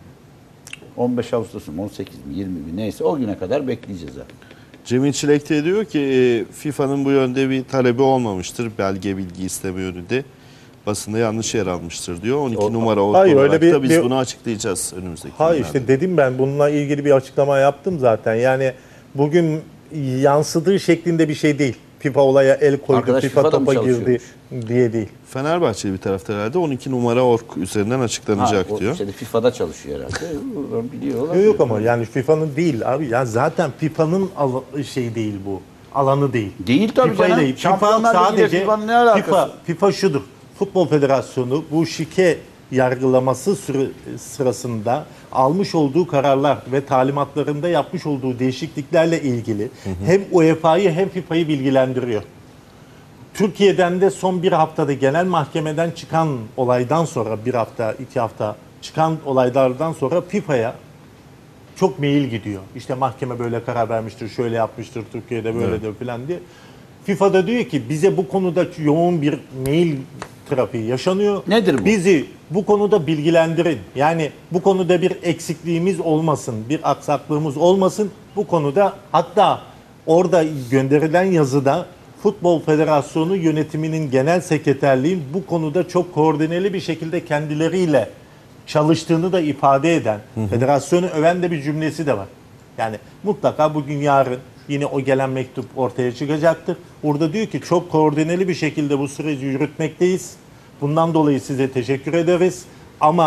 on beş Ağustos mu on sekiz mi yirmi mi neyse o güne kadar bekleyeceğiz abi. Cemil Çilek de diyor ki FIFA'nın bu yönde bir talebi olmamıştır. Belge bilgi isteme yönünde. Basında yanlış yer almıştır diyor. on iki o, numara hayır, olarak öyle bir, da biz bir, bunu açıklayacağız önümüzdeki Hayır günlerde. işte dedim ben bununla ilgili bir açıklama yaptım zaten. Yani bugün yansıdığı şeklinde bir şey değil. FIFA olaya el koydu, Arkadaş FIFA FIFA'da topa girdi diye değil. Fenerbahçeli bir tarafta herhalde on iki numara org üzerinden açıklanacak ha, o diyor. Işte FIFA'da çalışıyor herhalde. Biliyor Yok, yok ama yani FIFA'nın değil abi. Ya zaten FIFA'nın şey değil bu. Alanı değil. Değil tabii FIFA canım. Ile, FIFA sadece FIFA'nın ne alakası? FIFA, FIFA şudur. Futbol Federasyonu bu şike yargılaması süre, sırasında almış olduğu kararlar ve talimatlarında yapmış olduğu değişikliklerle ilgili hı hı. hem U E F A'yı hem FIFA'yı bilgilendiriyor. Türkiye'den de son bir haftada genel mahkemeden çıkan olaydan sonra bir hafta, iki hafta çıkan olaylardan sonra FIFA'ya çok mail gidiyor. İşte mahkeme böyle karar vermiştir, şöyle yapmıştır, Türkiye'de böyledir evet. falan diye. FIFA'da diyor ki bize bu konuda yoğun bir mail trafiği yaşanıyor. Nedir bu? Bizi bu konuda bilgilendirin. Yani bu konuda bir eksikliğimiz olmasın, bir aksaklığımız olmasın. Bu konuda hatta orada gönderilen yazıda Futbol Federasyonu yönetiminin genel sekreterliğin bu konuda çok koordineli bir şekilde kendileriyle çalıştığını da ifade eden, hı hı. federasyonu öven de bir cümlesi de var. Yani mutlaka bugün yarın yine o gelen mektup ortaya çıkacaktır. Orada diyor ki çok koordineli bir şekilde bu süreci yürütmekteyiz. Bundan dolayı size teşekkür ederiz. Ama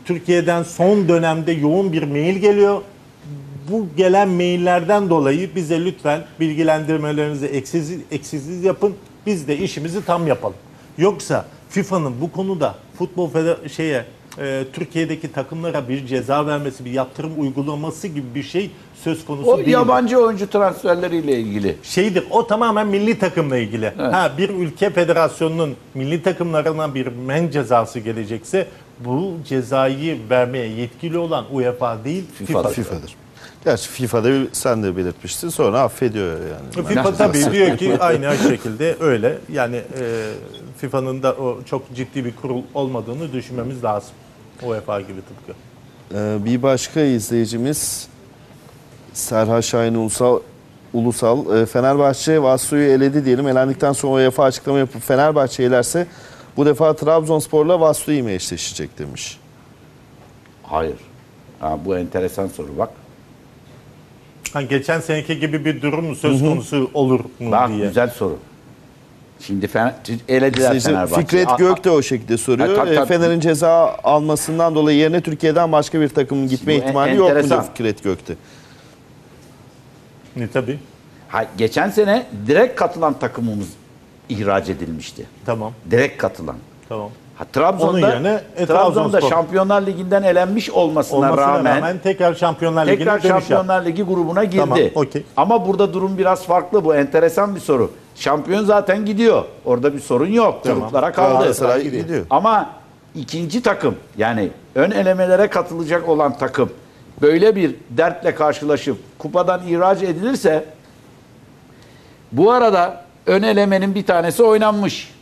Türkiye'den son dönemde yoğun bir mail geliyor. Bu gelen maillerden dolayı bize lütfen bilgilendirmelerinizi eksiksiz, eksiksiz yapın. Biz de işimizi tam yapalım. Yoksa FIFA'nın bu konuda futbol feder- şeye e, Türkiye'deki takımlara bir ceza vermesi, bir yaptırım uygulaması gibi bir şey söz konusu O değil. yabancı oyuncu transferleriyle ilgili. Şeydir, o tamamen milli takımla ilgili. Evet. Ha, bir ülke federasyonunun milli takımlarına bir men cezası gelecekse bu cezayı vermeye yetkili olan UEFA değil, FIFA'dır. FIFA. FIFA'dır. Gerçi FIFA'da sen de belirtmiştin, sonra affediyor yani. FIFA tabii diyor ki aynı şekilde öyle. Yani e, FIFA'nın da o çok ciddi bir kurul olmadığını düşünmemiz lazım. UEFA gibi tıpkı. Ee, bir başka izleyicimiz Serha Şahin Ulusal, Ulusal e, Fenerbahçe Vassou'yu eledi diyelim. Elendikten sonra UEFA açıklama yapıp Fenerbahçe elerse bu defa Trabzonspor'la Vassou'yu mu eşleşecek demiş. Hayır. Ha, bu enteresan soru bak. Hani geçen seneki gibi bir durum mu söz konusu olur mu Bak diye. güzel soru. Şimdi Fener, elediler İzleyici Fenerbahçe. Fikret Gök de o şekilde soruyor. Ha, tabii, tabii. E, Fener'in ceza almasından dolayı yerine Türkiye'den başka bir takımın gitme Bu en- ihtimali yok mu enteresan. diyor Fikret Gök'te. Ne tabii. Ha, geçen sene direkt katılan takımımız ihraç edilmişti. Tamam. Direkt katılan. Tamam. Ha, Trabzon'da, Onun yerine, e, Trabzon'da Trabzonspor. Şampiyonlar Ligi'nden elenmiş olmasına, Olmasına rağmen, rağmen tekrar Şampiyonlar Ligi'ne tekrar dönüş yaptı. Şampiyonlar Ligi grubuna girdi. Tamam, okey. Ama burada durum biraz farklı. Bu enteresan bir soru. Şampiyon zaten gidiyor. Orada bir sorun yok. Tamam. Gruplara kaldı. Galatasaray gidiyor. gidiyor. Ama ikinci takım, yani ön elemelere katılacak olan takım böyle bir dertle karşılaşıp kupadan ihraç edilirse, bu arada ön elemenin bir tanesi oynanmış.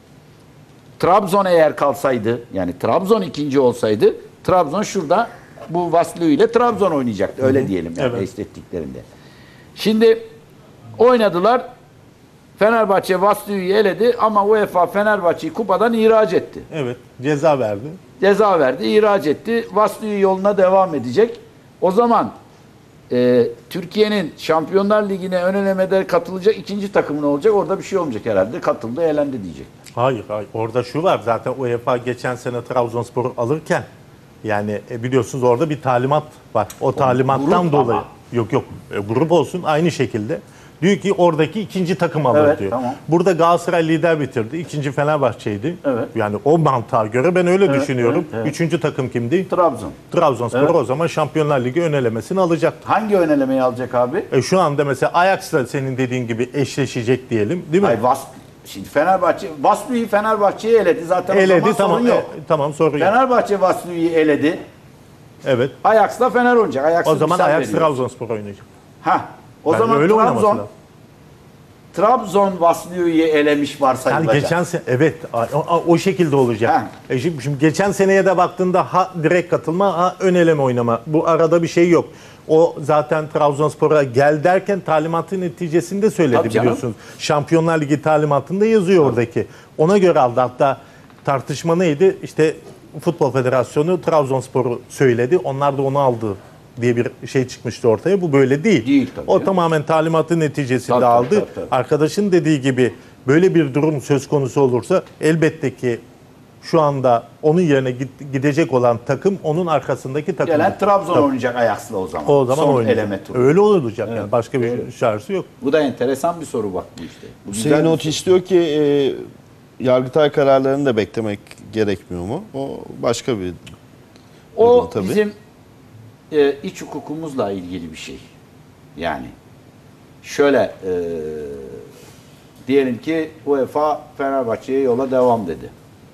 Trabzon eğer kalsaydı, yani Trabzon ikinci olsaydı, Trabzon şurada bu Vaslui ile Trabzon oynayacaktı. Öyle diyelim yani, Evet. estettiklerinde. Şimdi oynadılar. Fenerbahçe Vaslui'yi eledi ama UEFA Fenerbahçe'yi kupadan ihraç etti. Evet. Ceza verdi. Ceza verdi, ihraç etti. Vaslui yoluna devam edecek. O zaman e, Türkiye'nin Şampiyonlar Ligi'ne ön elemede katılacak ikinci takımın olacak. Orada bir şey olmayacak herhalde. Katıldı, elendi diyecek. Hayır, hayır. Orada şu var. Zaten UEFA geçen sene Trabzonspor'u alırken yani e, biliyorsunuz orada bir talimat var. O talimattan grup dolayı. ama. Yok yok. E, grup olsun aynı şekilde. Diyor ki oradaki ikinci takım alır Evet, diyor. tamam. Burada Galatasaray lider bitirdi. İkinci Fenerbahçe'ydi. Evet. Yani o mantığa göre ben öyle Evet, düşünüyorum. evet, evet. Üçüncü takım kimdi? Trabzon. Trabzonspor Evet. o zaman Şampiyonlar Ligi ön elemesini alacaktı. Hangi ön elemeyi alacak abi? E, şu anda mesela Ajax'la senin dediğin gibi eşleşecek diyelim değil mi? Hayır, Vas Şimdi Fenerbahçe, Vaslui'yi Fenerbahçe'yi eledi. Zaten o Eledi zaman tamam. sorun yok. E, tamam sorun yok. Fenerbahçe Vaslui'yi eledi. Evet. Ajax'la Fener oynayacak. Ajax'ı O zaman bir sen Ajax veriyorsun. Trabzonspor oynayacak. Ha. O Yani zaman öyle oynaması Trabzon lazım. Trabzon Vaslui'yi elemiş Yani varsayılacak. geçen sene evet o, o- o şekilde olacak. Ha. E şimdi, şimdi geçen seneye de baktığında ha direkt katılma ha ön eleme oynama. Bu arada bir şey yok. O zaten Trabzonspor'a gel derken talimatın neticesinde söyledi Tabii canım. biliyorsunuz. Şampiyonlar Ligi talimatında yazıyor oradaki. Ona göre aldı. Hatta tartışma neydi? İşte Futbol Federasyonu Trabzonspor'u söyledi. Onlar da onu aldı diye bir şey çıkmıştı ortaya. Bu böyle değil. Değil tabii o canım. tamamen talimatın neticesinde Tabii, tabii, aldı. tabii, tabii. Arkadaşın dediği gibi böyle bir durum söz konusu olursa elbette ki şu anda onun yerine git- gidecek olan takım onun arkasındaki takım. Gelen Trabzon Tabii. oynayacak Ajax'la o zaman. O zaman Son oynayacak. eleme turu. Öyle olacak yani başka bir Öyle. çaresi yok. Bu da enteresan bir soru bak bu işte. Bu güzel Hüseyin bir Otiç diyor ki e, Yargıtay kararlarını da beklemek gerekmiyor mu? O başka bir O durum tabii. bizim e, iç hukukumuzla ilgili bir şey. Yani şöyle e, diyelim ki UEFA Fenerbahçe'ye yola devam dedi.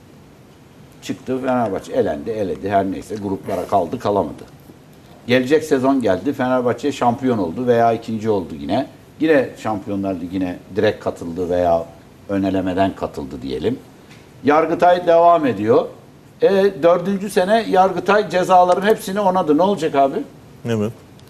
Çıktı Fenerbahçe elendi, eledi her neyse gruplara kaldı kalamadı. Gelecek sezon geldi Fenerbahçe şampiyon oldu veya ikinci oldu yine. Yine Şampiyonlar Ligi'ne direkt katıldı veya ön elemeden katıldı diyelim. Yargıtay devam ediyor. E, dördüncü sene Yargıtay cezaların hepsini onadı. Ne olacak abi? Evet.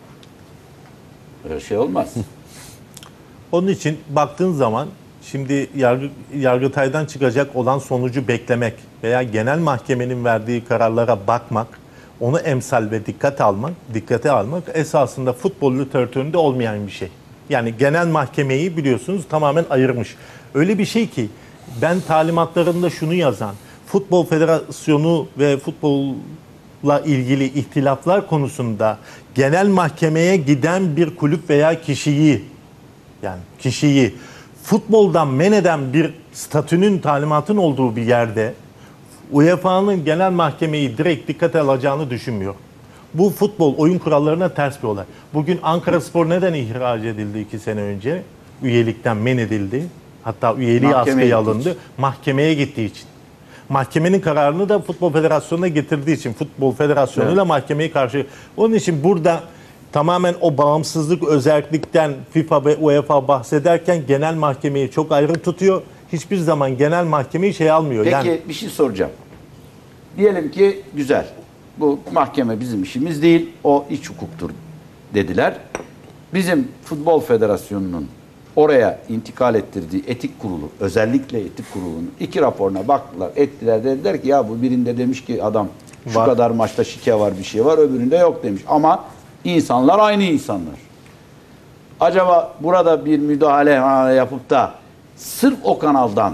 Öyle şey olmaz. Onun için baktığın zaman şimdi yargı, Yargıtay'dan çıkacak olan sonucu beklemek veya genel mahkemenin verdiği kararlara bakmak, onu emsal ve dikkat almak, dikkate almak esasında futbol literatüründe olmayan bir şey. Yani genel mahkemeyi biliyorsunuz tamamen ayırmış. Öyle bir şey ki ben talimatlarında şunu yazan, Futbol Federasyonu ve futbol futbolla ilgili ihtilaflar konusunda genel mahkemeye giden bir kulüp veya kişiyi, yani kişiyi futboldan men eden bir statünün, talimatın olduğu bir yerde U E F A'nın genel mahkemeyi direkt dikkate alacağını düşünmüyor. Bu futbol oyun kurallarına ters bir olay. Bugün Ankaraspor neden ihraç edildi iki sene önce? Üyelikten men edildi. Hatta üyeliği Mahkemeye askıya gittiği alındı. için. Mahkemeye gittiği için. Mahkemenin kararını da Futbol Federasyonu'na getirdiği için Futbol Federasyonu'yla Evet. mahkemeye karşı. Onun için burada tamamen o bağımsızlık, özellikten FIFA ve U E F A bahsederken genel mahkemeyi çok ayrı tutuyor. Hiçbir zaman genel mahkemeyi şey almıyor. Peki Yani bir şey soracağım. Diyelim ki güzel. Bu mahkeme bizim işimiz değil. O iç hukuktur dediler. Bizim Futbol Federasyonu'nun oraya intikal ettirdiği etik kurulu, özellikle etik kurulunun iki raporuna baktılar, ettiler. Dediler ki ya bu birinde demiş ki adam şu Var. kadar maçta şike var, bir şey var, öbüründe yok demiş. Ama insanlar aynı insanlar. Acaba burada bir müdahale ha, yapıp da sırf o kanaldan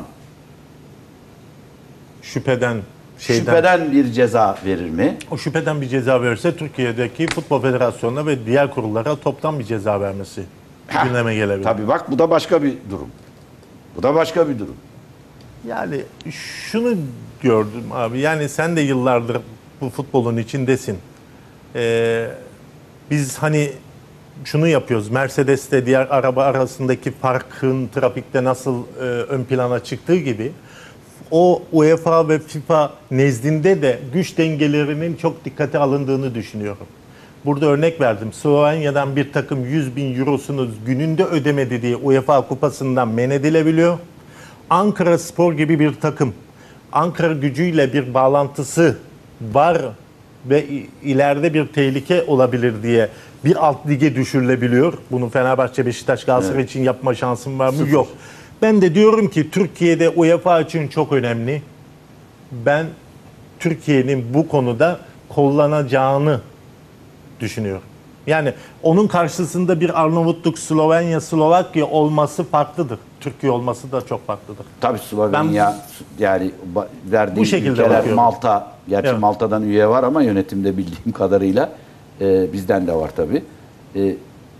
şüpheden şeyden şüpheden bir ceza verir mi? o şüpheden bir ceza verirse Türkiye'deki Futbol Federasyonu'na ve diğer kurullara toptan bir ceza vermesi Heh, gündeme gelebilir. Tabii bak bu da başka bir durum. Bu da başka bir durum. Yani şunu gördüm abi. Yani sen de yıllardır bu futbolun içindesin. Ee, biz hani şunu yapıyoruz. Mercedes'te diğer araba arasındaki farkın trafikte nasıl e, ön plana çıktığı gibi o U E F A ve FIFA nezdinde de güç dengelerinin çok dikkate alındığını düşünüyorum. Burada örnek verdim. Slovenya'dan bir takım yüz bin eurosunu gününde ödemedi diye U E F A kupasından men edilebiliyor. Ankaraspor gibi bir takım, Ankara gücüyle bir bağlantısı var ve ileride bir tehlike olabilir diye bir alt lige düşürülebiliyor. Bunu Fenerbahçe, Beşiktaş, Galatasaray Evet. için yapma şansım var mı? Sıfır. Yok. Ben de diyorum ki Türkiye'de U E F A için çok önemli. Ben Türkiye'nin bu konuda kullanacağını düşünüyorum. Yani onun karşısında bir Arnavutluk, Slovenya, Slovakya olması farklıdır. Türkiye olması da çok farklıdır. Tabii Slovenya yani ba- verdiği Bu şekilde ülkeler bakıyorum. Malta, gerçi Evet. Malta'dan üye var ama yönetimde bildiğim kadarıyla e, bizden de var tabii. E,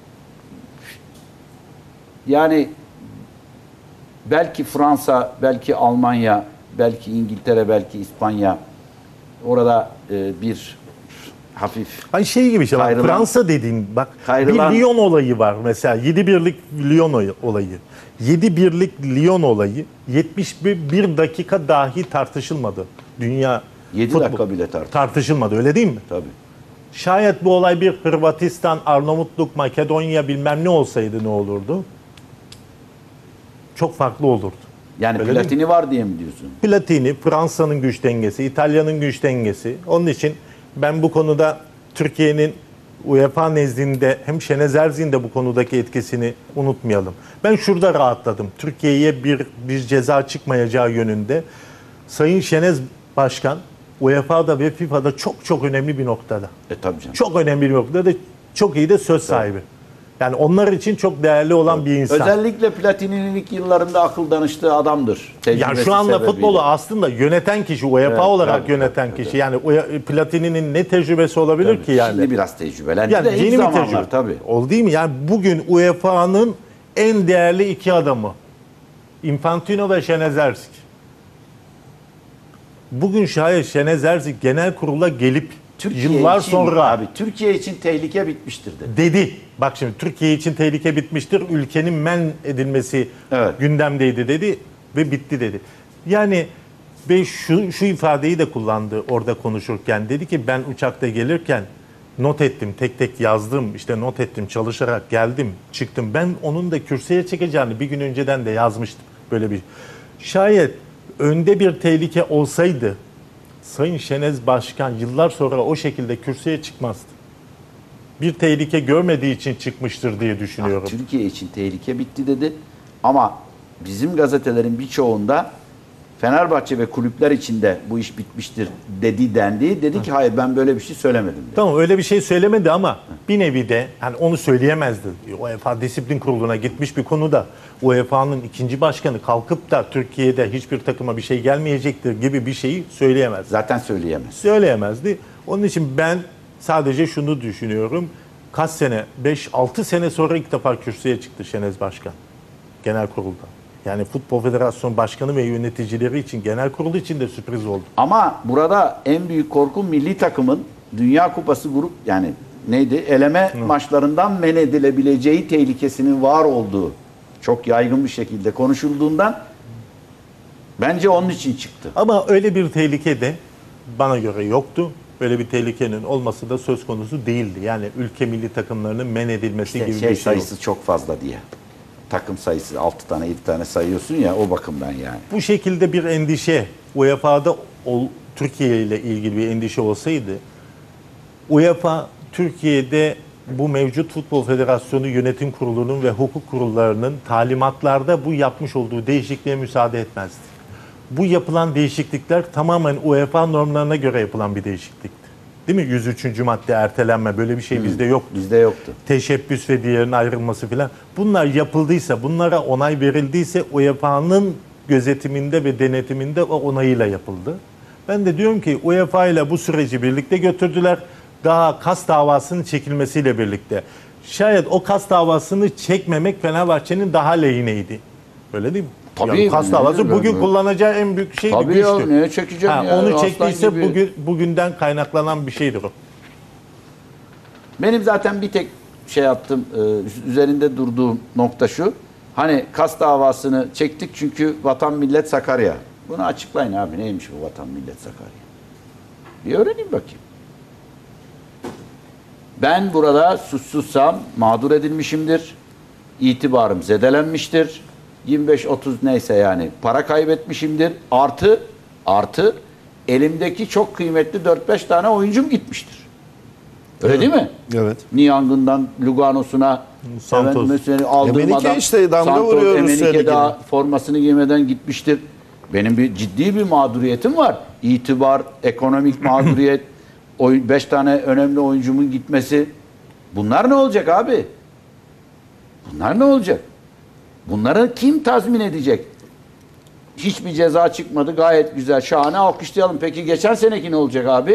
yani belki Fransa, belki Almanya, belki İngiltere, belki İspanya orada e, bir hafif Hani şey gibi işte bak, Kayrılan- Fransa dediğin bak Kayrılan- bir Lyon olayı var mesela yedi birlik Lyon oy- olayı. yedi birlik Lyon olayı yetmiş bir dakika dahi tartışılmadı. Dünya yedi futbol- dakika bile tartışıldı. tartışılmadı öyle değil mi? Tabii. Şayet bu olay bir Hırvatistan, Arnavutluk, Makedonya bilmem ne olsaydı ne olurdu? Çok farklı olurdu. Yani Öyle değil mi? platini var diye mi diyorsun? Platini, Fransa'nın güç dengesi, İtalya'nın güç dengesi. Onun için ben bu konuda Türkiye'nin U E F A nezdinde hem Şenez Erzi'nin de bu konudaki etkisini unutmayalım. Ben şurada rahatladım. Türkiye'ye bir, bir ceza çıkmayacağı yönünde. Sayın Şenez Başkan U E F A'da ve FIFA'da çok çok önemli bir noktada. E tabii canım. Çok önemli bir noktada çok iyi de söz sahibi. Yani onlar için çok değerli olan bir insan. Özellikle Platini'nin ilk yıllarında akıl danıştığı adamdır. Yani Tecrübesi şu anda sebebiyle. futbolu aslında yöneten kişi, U E F A Evet, olarak tabii, yöneten tabii, kişi. Yani U- Platini'nin ne tecrübesi olabilir ki yani? Şimdi biraz tecrübelendi Yani de ilk yeni bir zamanlar tecrübe. tabii. Oldu değil mi? Yani bugün U E F A'nın en değerli iki adamı Infantino ve Şenez Erzik. Bugün şayet Şenez Erzik genel kurula gelip Türkiye yıllar için, sonra abi Türkiye için tehlike bitmiştir dedi. dedi. Bak şimdi Türkiye için tehlike bitmiştir. Ülkenin men edilmesi Evet. gündemdeydi dedi ve bitti dedi. Yani ve şu, şu ifadeyi de kullandı orada konuşurken. Dedi ki ben uçakta gelirken not ettim, tek tek yazdım, işte not ettim, çalışarak geldim, çıktım. Ben onun da kürsüye çekeceğini bir gün önceden de yazmıştım böyle bir. Şayet önde bir tehlike olsaydı Sayın Şenez Başkan yıllar sonra o şekilde kürsüye çıkmazdı. Bir tehlike görmediği için çıkmıştır diye düşünüyorum. Ah, Türkiye için tehlike bitti dedi. Ama bizim gazetelerin birçoğunda Fenerbahçe ve kulüpler içinde bu iş bitmiştir dedi dendi. Dedi ki hayır ben böyle bir şey söylemedim dedi. Tamam öyle bir şey söylemedi ama bir nevi de hani onu söyleyemezdi. U E F A Disiplin Kurulu'na gitmiş bir konuda U E F A'nın ikinci başkanı kalkıp da Türkiye'de hiçbir takıma bir şey gelmeyecektir gibi bir şeyi söyleyemez. Zaten söyleyemez. Söyleyemezdi. Onun için ben sadece şunu düşünüyorum. Kaç sene, beş altı sene sonra ilk defa kürsüye çıktı Şenez Başkan. Genel kurulda. Yani Futbol Federasyonu Başkanı ve yöneticileri için, genel kurulu için de sürpriz oldu. Ama burada en büyük korku milli takımın Dünya Kupası grup yani neydi? Eleme Hı. maçlarından men edilebileceği tehlikesinin var olduğu çok yaygın bir şekilde konuşulduğundan bence onun için çıktı. Ama öyle bir tehlike de bana göre yoktu. Öyle bir tehlikenin olması da söz konusu değildi. Yani ülke milli takımlarının men edilmesi İşte gibi şey bir şey sayısı yok. çok fazla diye. Takım sayısı altı tane yedi tane sayıyorsun ya o bakımdan yani. Bu şekilde bir endişe U E F A'da ol, Türkiye ile ilgili bir endişe olsaydı U E F A Türkiye'de bu mevcut Futbol Federasyonu Yönetim Kurulu'nun ve hukuk kurullarının talimatlarda bu yapmış olduğu değişikliğe müsaade etmezdi. Bu yapılan değişiklikler tamamen U E F A normlarına göre yapılan bir değişiklikti. Değil mi? yüz üçüncü madde ertelenme böyle bir şey hmm. bizde yoktu. Bizde yoktu. Teşebbüs ve diğerinin ayrılması filan. Bunlar yapıldıysa, bunlara onay verildiyse U E F A'nın gözetiminde ve denetiminde o onayıyla yapıldı. Ben de diyorum ki U E F A ile bu süreci birlikte götürdüler. Daha kas davasının çekilmesiyle birlikte. Şayet o kas davasını çekmemek Fenerbahçe'nin daha lehineydi. Öyle değil mi? Tabii. Yani kas davası bugün kullanacağı en büyük şeydi, Tabii güçtü. ya, neye çekeceğim ha, ya? onu Aslan çektiyse gibi. bugün bugünden kaynaklanan bir şeydir o. Benim zaten bir tek şey yaptım, üzerinde durduğum nokta şu. Hani kas davasını çektik çünkü vatan millet Sakarya. Bunu açıklayın abi, neymiş bu vatan millet Sakarya? Bir öğreneyim bakayım. Ben burada suçsuzsam mağdur edilmişimdir. İtibarım zedelenmiştir. yirmi beş otuz neyse yani para kaybetmişimdir. Artı artı elimdeki çok kıymetli dört beş tane oyuncum gitmiştir. Öyle evet. değil mi? Evet. Niang'ından Lugano'suna Santos. Mesela aldığım Emenike adam işte damga Santos, vuruyor Emenike Rusya daha Ligi'ne. formasını giymeden gitmiştir. Benim bir ciddi bir mağduriyetim var. İtibar, ekonomik mağduriyet, beş tane önemli oyuncumun gitmesi. Bunlar ne olacak abi? Bunlar ne olacak? Bunları kim tazmin edecek? Hiçbir ceza çıkmadı. Gayet güzel, şahane, alkışlayalım. Peki geçen seneki ne olacak abi?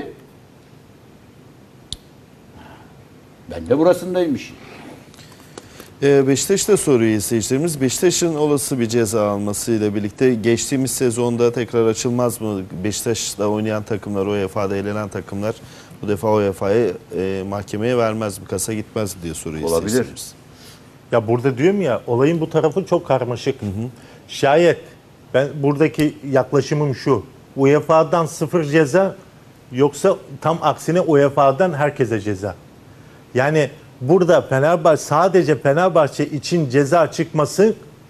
Ben de burasındaymış. Ee, Beşiktaş'ta soruyor izleyicilerimiz. Beşiktaş'ın olası bir ceza almasıyla birlikte geçtiğimiz sezonda tekrar açılmaz mı? Beşiktaş'ta oynayan takımlar, O E F A'da elenen takımlar bu defa O E F A'yı e, mahkemeye vermez mi? Kasa gitmez mi diye soruyor Olabilir. izleyicilerimiz. Ya burada diyorum ya, olayın bu tarafı çok karmaşık. Hı hı. Şayet ben buradaki yaklaşımım şu. U E F A'dan sıfır ceza, yoksa tam aksine U E F A'dan herkese ceza. Yani burada Fenerbahçe, sadece Fenerbahçe için ceza çıkması,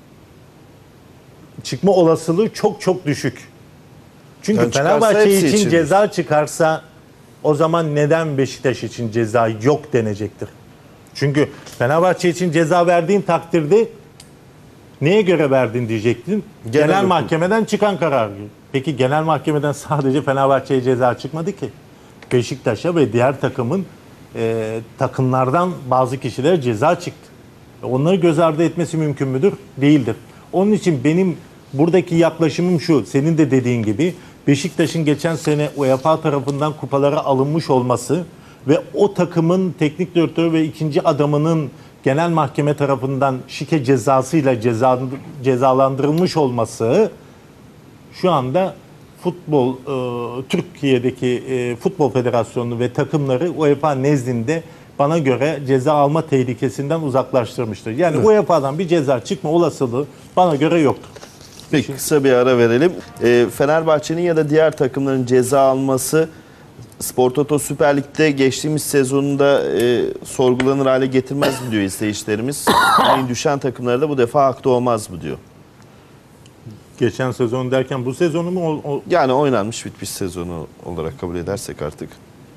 çıkma olasılığı çok çok düşük. Çünkü Yani Fenerbahçe için, için ceza çıkarsa o zaman neden Beşiktaş için ceza yok denecektir. Çünkü Fenerbahçe için ceza verdiğin takdirde neye göre verdin diyecektin. Genel, genel mahkemeden çıkan karar. Peki genel mahkemeden sadece Fenerbahçe'ye ceza çıkmadı ki. Beşiktaş'a ve diğer takımın e, takımlardan bazı kişilere ceza çıktı. Onları göz ardı etmesi mümkün müdür? Değildir. Onun için benim buradaki yaklaşımım şu. Senin de dediğin gibi Beşiktaş'ın geçen sene U E F A tarafından kupalara alınmış olması ve o takımın teknik direktörü ve ikinci adamının genel mahkeme tarafından şike cezasıyla ceza, cezalandırılmış olması şu anda futbol e, Türkiye'deki e, Futbol Federasyonu ve takımları U E F A nezdinde bana göre ceza alma tehlikesinden uzaklaştırmıştır. Yani evet. U E F A'dan bir ceza çıkma olasılığı bana göre yoktur. Peki kısa bir ara verelim. E, Fenerbahçe'nin ya da diğer takımların ceza alması Spor Toto Süper Lig'de geçtiğimiz sezonunda e, sorgulanır hale getirmez mi diyor izleyicilerimiz. Yani düşen takımlara da bu defa haklı olmaz mı diyor. Geçen sezon derken bu sezonu mu? O, o... Yani oynanmış bitmiş sezonu olarak kabul edersek artık.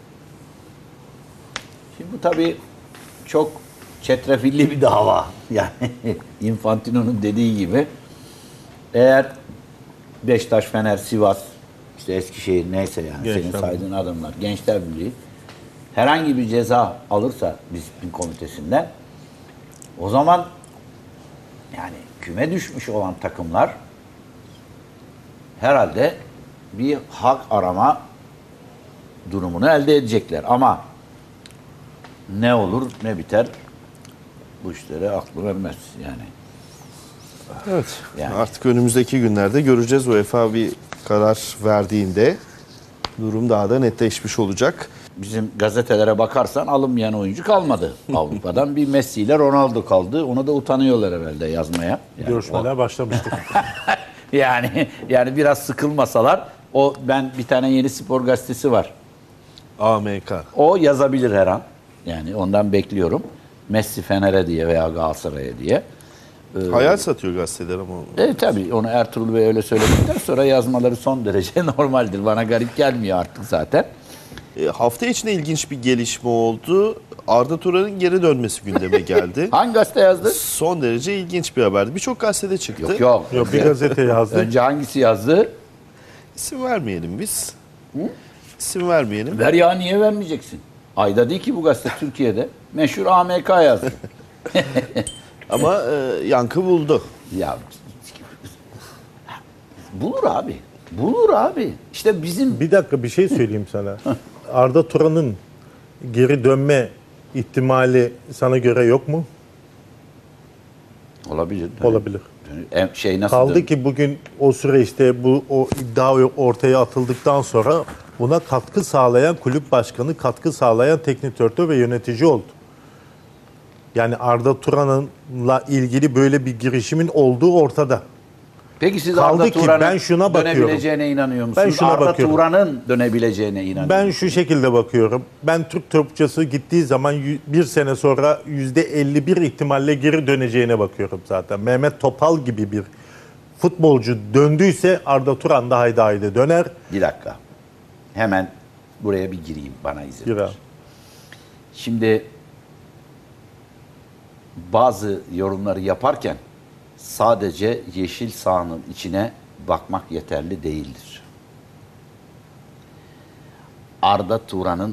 Şimdi bu tabii çok çetrefilli bir dava. Yani Infantino'nun dediği gibi eğer Beşiktaş, Fener, Sivas, işte Eskişehir neyse yani Gençler senin saydığın adamlar, Gençler Birliği herhangi bir ceza alırsa disiplin komitesinden o zaman yani küme düşmüş olan takımlar herhalde bir hak arama durumunu elde edecekler. Ama ne olur ne biter bu işlere aklı vermez yani. Evet. Yani. Artık önümüzdeki günlerde göreceğiz. UEFA bir karar verdiğinde durum daha da netleşmiş olacak. Bizim gazetelere bakarsan alınmayan oyuncu kalmadı. Avrupa'dan bir Messi ile Ronaldo kaldı. Ona da utanıyorlar herhalde yazmaya. Yani Görüşmeler o- başlamıştır. Yani yani biraz sıkılmasalar o ben bir tane Yeni Spor gazetesi var. A M K. O yazabilir her an. Yani ondan bekliyorum. Messi Fener'e diye veya Galatasaray'a diye. Hayal satıyor gazeteler ama. E tabii onu Ertuğrul Bey öyle söyledikten sonra yazmaları son derece normaldir. Bana garip gelmiyor artık zaten. E, hafta içinde ilginç bir gelişme oldu. Arda Turan'ın geri dönmesi gündeme geldi. Hangi gazete yazdı? Son derece ilginç bir haberdi. Birçok gazetede çıktı. Yok yok. Yok, bir gazete yazdı. Önce hangisi yazdı? İsim vermeyelim biz. İsim vermeyelim. Ver ya, niye vermeyeceksin? Ayda değil ki bu gazete Türkiye'de. Meşhur A M K yazdı. Ama e, yankı buldu. Ya bulur abi. Bulur abi. İşte bizim Bir dakika bir şey söyleyeyim sana. Arda Turan'ın geri dönme ihtimali sana göre yok mu? olabilir. Olabilir. Em- Şey nasıl Kaldı dön- ki bugün o süreçte bu o iddia ortaya atıldıktan sonra buna katkı sağlayan kulüp başkanı, katkı sağlayan teknik direktör ve yönetici oldu. Yani Arda Turan'la ilgili böyle bir girişimin olduğu ortada. Peki siz Kaldı Arda ki Turan'ın ben şuna bakıyorum. dönebileceğine inanıyor musunuz? Ben şuna Arda bakıyorum. Turan'ın dönebileceğine inanıyor Ben musunuz? şu şekilde bakıyorum. Ben Türk topçusu gittiği zaman yü- bir sene sonra yüzde elli bir ihtimalle geri döneceğine bakıyorum zaten. Mehmet Topal gibi bir futbolcu döndüyse Arda Turan da haydi haydi döner. Bir dakika. Hemen buraya bir gireyim, bana izin ver. Girer. Şimdi bazı yorumları yaparken sadece yeşil sahanın içine bakmak yeterli değildir. Arda Turan'ın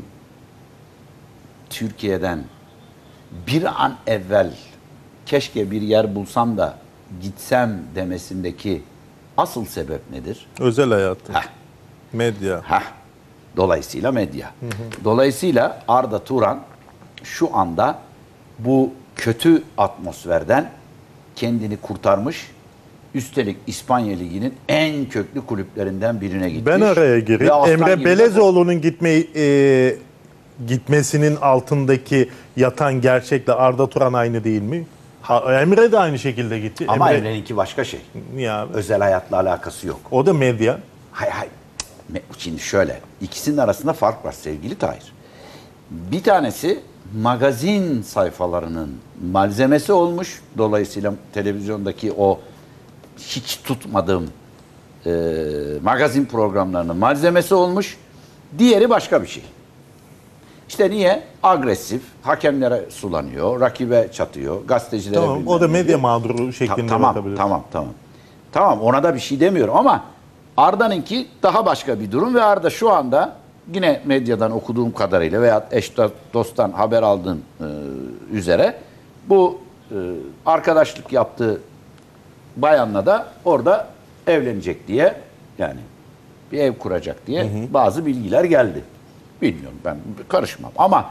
Türkiye'den bir an evvel keşke bir yer bulsam da gitsem demesindeki asıl sebep nedir? Özel hayatı, Heh, medya. heh. Dolayısıyla medya. Dolayısıyla Arda Turan şu anda bu kötü atmosferden kendini kurtarmış. Üstelik İspanya Ligi'nin en köklü kulüplerinden birine gitmiş. Ben araya gireyim. Ve aslan Emre gibi de- Belezoğlu'nun gitmeyi e, gitmesinin altındaki yatan gerçekle Arda Turan aynı değil mi? Ha, Emre de aynı şekilde gitti. Ama Emre, Emre'ninki başka şey. niye abi? Özel hayatla alakası yok. O da medya. Hay hay. Me- Şimdi şöyle, ikisinin arasında fark var sevgili Tahir. Bir tanesi magazin sayfalarının malzemesi olmuş. Dolayısıyla televizyondaki o hiç tutmadığım e, magazin programlarının malzemesi olmuş. Diğeri başka bir şey. İşte niye? Agresif, hakemlere sulanıyor, rakibe çatıyor, gazetecilere Tamam, bilmem o da ne medya diyor. mağduru Ta- şeklinde tamam, bakabilir. tamam, tamam. Tamam, ona da bir şey demiyorum ama Arda'nınki daha başka bir durum ve Arda şu anda yine medyadan okuduğum kadarıyla veya eş dosttan haber aldığım e, üzere bu e, arkadaşlık yaptığı bayanla da orada evlenecek diye, yani bir ev kuracak diye bazı bilgiler geldi. Bilmiyorum, ben karışmam ama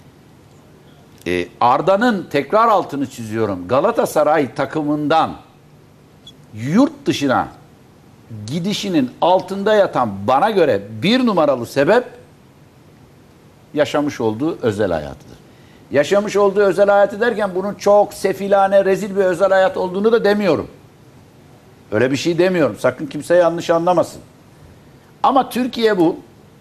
e, Arda'nın, tekrar altını çiziyorum, Galatasaray takımından yurt dışına gidişinin altında yatan bana göre bir numaralı sebep yaşamış olduğu özel hayatıdır. Yaşamış olduğu özel hayatı derken bunun çok sefilane, rezil bir özel hayat olduğunu da demiyorum. Öyle bir şey demiyorum. Sakın kimse yanlış anlamasın. Ama Türkiye bu.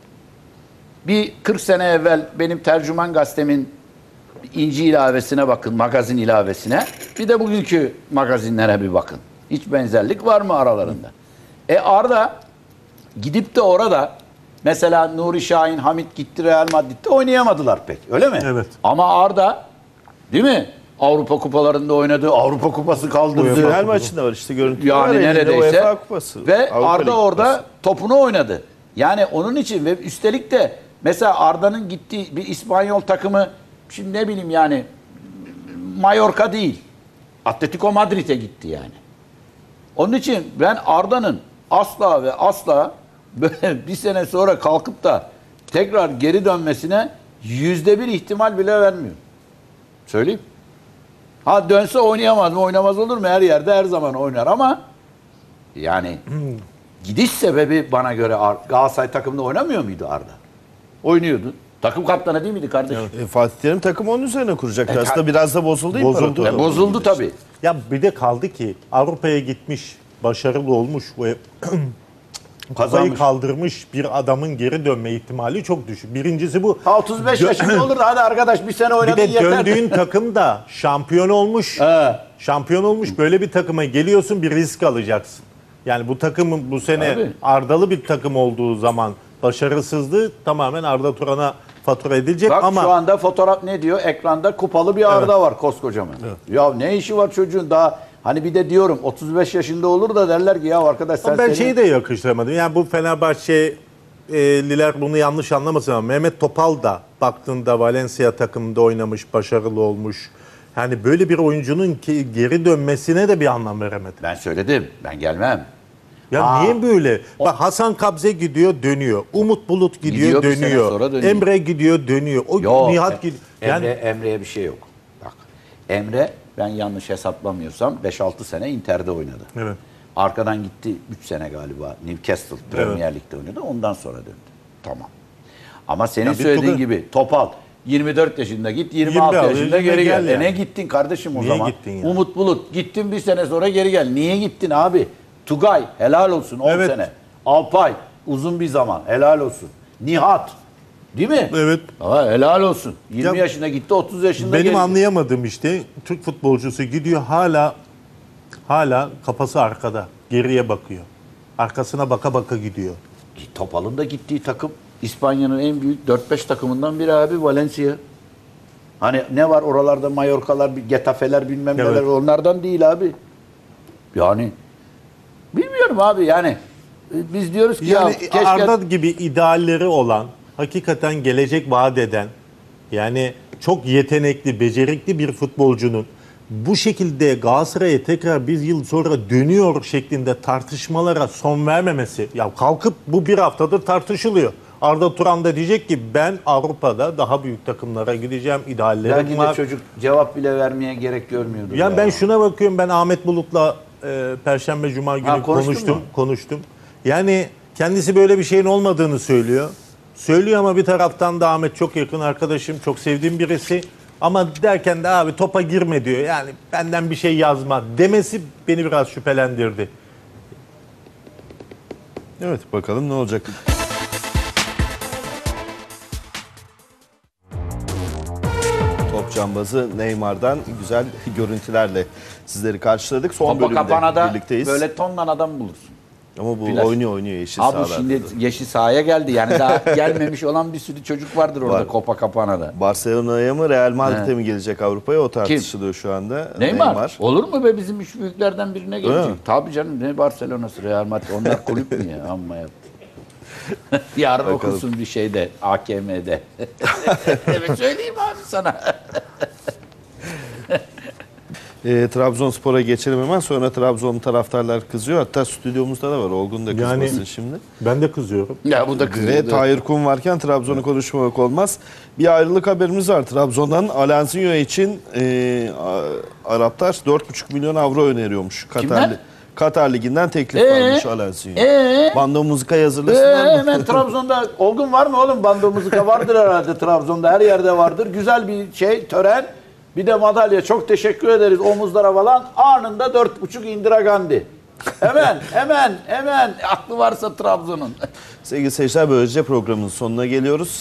Bir kırk sene evvel benim Tercüman Gazetemin İnci ilavesine bakın, magazin ilavesine. Bir de bugünkü magazinlere bir bakın. Hiç benzerlik var mı aralarında? E Arda gidip de orada mesela Nuri Şahin, Hamit gitti Real Madrid'de oynayamadılar pek. Öyle mi? Evet. Ama Arda, değil mi? Avrupa kupalarında oynadı. Avrupa kupası kaldırdı. Final maçında var işte görüntü. Yani var, elinde neredeyse. UEFA kupası. Ve Avrupa Arda Ligi orada kupası. topunu oynadı. Yani onun için ve üstelik de mesela Arda'nın gittiği bir İspanyol takımı, şimdi ne bileyim yani Mallorca değil. Atletico Madrid'e gitti yani. Onun için ben Arda'nın asla ve asla böyle bir sene sonra kalkıp da tekrar geri dönmesine yüzde bir ihtimal bile vermiyor. Söyleyeyim. Ha dönse oynayamaz mı? Oynamaz olur mu? Her yerde her zaman oynar ama yani gidiş sebebi bana göre Ar- Galatasaray takımında oynamıyor muydu Arda? Oynuyordu. Takım kaptanı değil miydi kardeşim? E, Fatih Terim takımı onun üzerine kuracak. E, Aslında biraz da bozuldu. Bozuldu. imparatorluğu. E, bozuldu tabii. Ya bir de kaldı ki Avrupa'ya gitmiş, başarılı olmuş ve kupayı Kazanmış. kaldırmış bir adamın geri dönme ihtimali çok düşük. Birincisi bu. Ha otuz beş yaşında olur da hadi arkadaş bir sene Bir oynadın de yeter. döndüğün takım da şampiyon olmuş. He. Şampiyon olmuş. Böyle bir takıma geliyorsun, bir risk alacaksın. Yani bu takımın bu sene Tabii. Ardalı bir takım olduğu zaman başarısızlığı tamamen Arda Turan'a fatura edilecek Bak ama şu anda fotoğraf ne diyor? Ekranda kupalı bir Arda var koskocaman. Ya ne işi var çocuğun daha hani bir de diyorum otuz beş yaşında olur da derler ki ya arkadaş sen Ama ben senin- şeyi de yakıştıramadım. Yani bu Fenerbahçeliler bunu yanlış anlamasın ama Mehmet Topal da baktığında Valencia takımında oynamış, başarılı olmuş. Yani böyle bir oyuncunun ki geri dönmesine de bir anlam veremedim. Ben söyledim. Ben gelmem. Ya Aa. niye böyle? Bak Hasan Kabze gidiyor, dönüyor. Umut Bulut gidiyor, Gidiyor, bir sene dönüyor. sonra dönüyor. Emre gidiyor, dönüyor. O Yok. Nihat gidiyor. Yani Emre, Emre'ye bir şey yok. Bak. Emre ben yanlış hesaplamıyorsam beş altı sene Inter'de oynadı. evet. Arkadan gitti üç sene galiba Newcastle Premier Lig'de oynadı. Ondan sonra döndü. Tamam. Ama senin Ya bir söylediğin topu- gibi Topal yirmi dört yaşında git yirmi yirmi altı al, yaşında yirmi geri gel. gel E yani. ne gittin kardeşim o Niye zaman? gittin ya? Umut Bulut gittin bir sene sonra geri gel. Niye gittin abi? Tugay helal olsun on Evet. sene. Alpay uzun bir zaman helal olsun. Nihat değil mi? Evet. Aa, helal olsun. yirmi Ya, yaşına gitti otuz yaşında Benim geri. anlayamadığım işte Türk futbolcusu gidiyor hala hala kafası arkada. Geriye bakıyor. Arkasına baka baka gidiyor. Topal'ın da gittiği takım İspanya'nın en büyük dört beş takımından biri abi Valencia. Hani ne var oralarda Mallorca'lar, Getafe'ler bilmem Evet. neler onlardan değil abi. Yani bilmiyorum abi yani e, biz diyoruz ki Yani ya keşke Arda gibi idealleri olan, hakikaten gelecek vaat eden, yani çok yetenekli, becerikli bir futbolcunun bu şekilde Galatasaray'a tekrar bir yıl sonra dönüyor şeklinde tartışmalara son vermemesi. Ya kalkıp bu bir haftadır tartışılıyor. Arda Turan da diyecek ki ben Avrupa'da daha büyük takımlara gideceğim, ideallerim belki de var. çocuk cevap bile vermeye gerek görmüyordur. Yani ya. ben şuna bakıyorum, ben Ahmet Bulut'la e, Perşembe Cuma günü Ha, konuştun konuştum, mu? konuştum. Yani kendisi böyle bir şeyin olmadığını söylüyor. Söylüyor ama bir taraftan da Ahmet çok yakın arkadaşım, çok sevdiğim birisi. Ama derken de abi topa girme diyor. Yani benden bir şey yazma demesi beni biraz şüphelendirdi. Evet, bakalım ne olacak. Top cambazı Neymar'dan güzel görüntülerle sizleri karşıladık. Son bölümde Copacabanaa'da birlikteyiz. böyle tondan adam bulursun. Ama bu Plaj. oynuyor oynuyor yeşil Abi sahalarda. şimdi yeşil sahaya geldi. Yani daha gelmemiş olan bir sürü çocuk vardır orada Var. Copacabana'da. Barcelona'ya mı Real Madrid'e He. mi gelecek Avrupa'ya, o tartışılıyor şu anda. Neymar. Olur mu be, bizim üç büyüklerden birine mi? gelecek? Tabii canım, ne Barcelona'sı, Real Madrid. Onlar kulüp mü ya? Amma yaptı. Yarın Bakalım. okusun bir şeyde, A K M'de. Evet söyleyeyim abi sana. E, Trabzonspor'a geçelim hemen. Sonra Trabzon taraftarlar kızıyor. Hatta stüdyomuzda da var. Olgun da kızmasın Yani- şimdi. Ben de kızıyorum. Ya bu da Ve kızıyordu. Tahir Kum varken Trabzon'u konuşmamak olmaz. Bir ayrılık haberimiz var. Trabzon'dan Alanzinho için e, a- Araplar dört buçuk milyon avro öneriyormuş. Katar, Kimden? Katar Ligi'nden teklif Ee? varmış Alanzinho. Ee? Bando muzikayı Ee, hazırlasınlar mı? hemen Trabzon'da Olgun var mı oğlum? Bando muzika vardır herhalde Trabzon'da. Her yerde vardır. Güzel bir şey, tören. Bir de madalya. Çok teşekkür ederiz. Omuzlara falan. Anında dört buçuk Indira Gandhi. Hemen, hemen, hemen. Aklı varsa Trabzon'un. Sevgili seyirciler, böylece programın sonuna geliyoruz.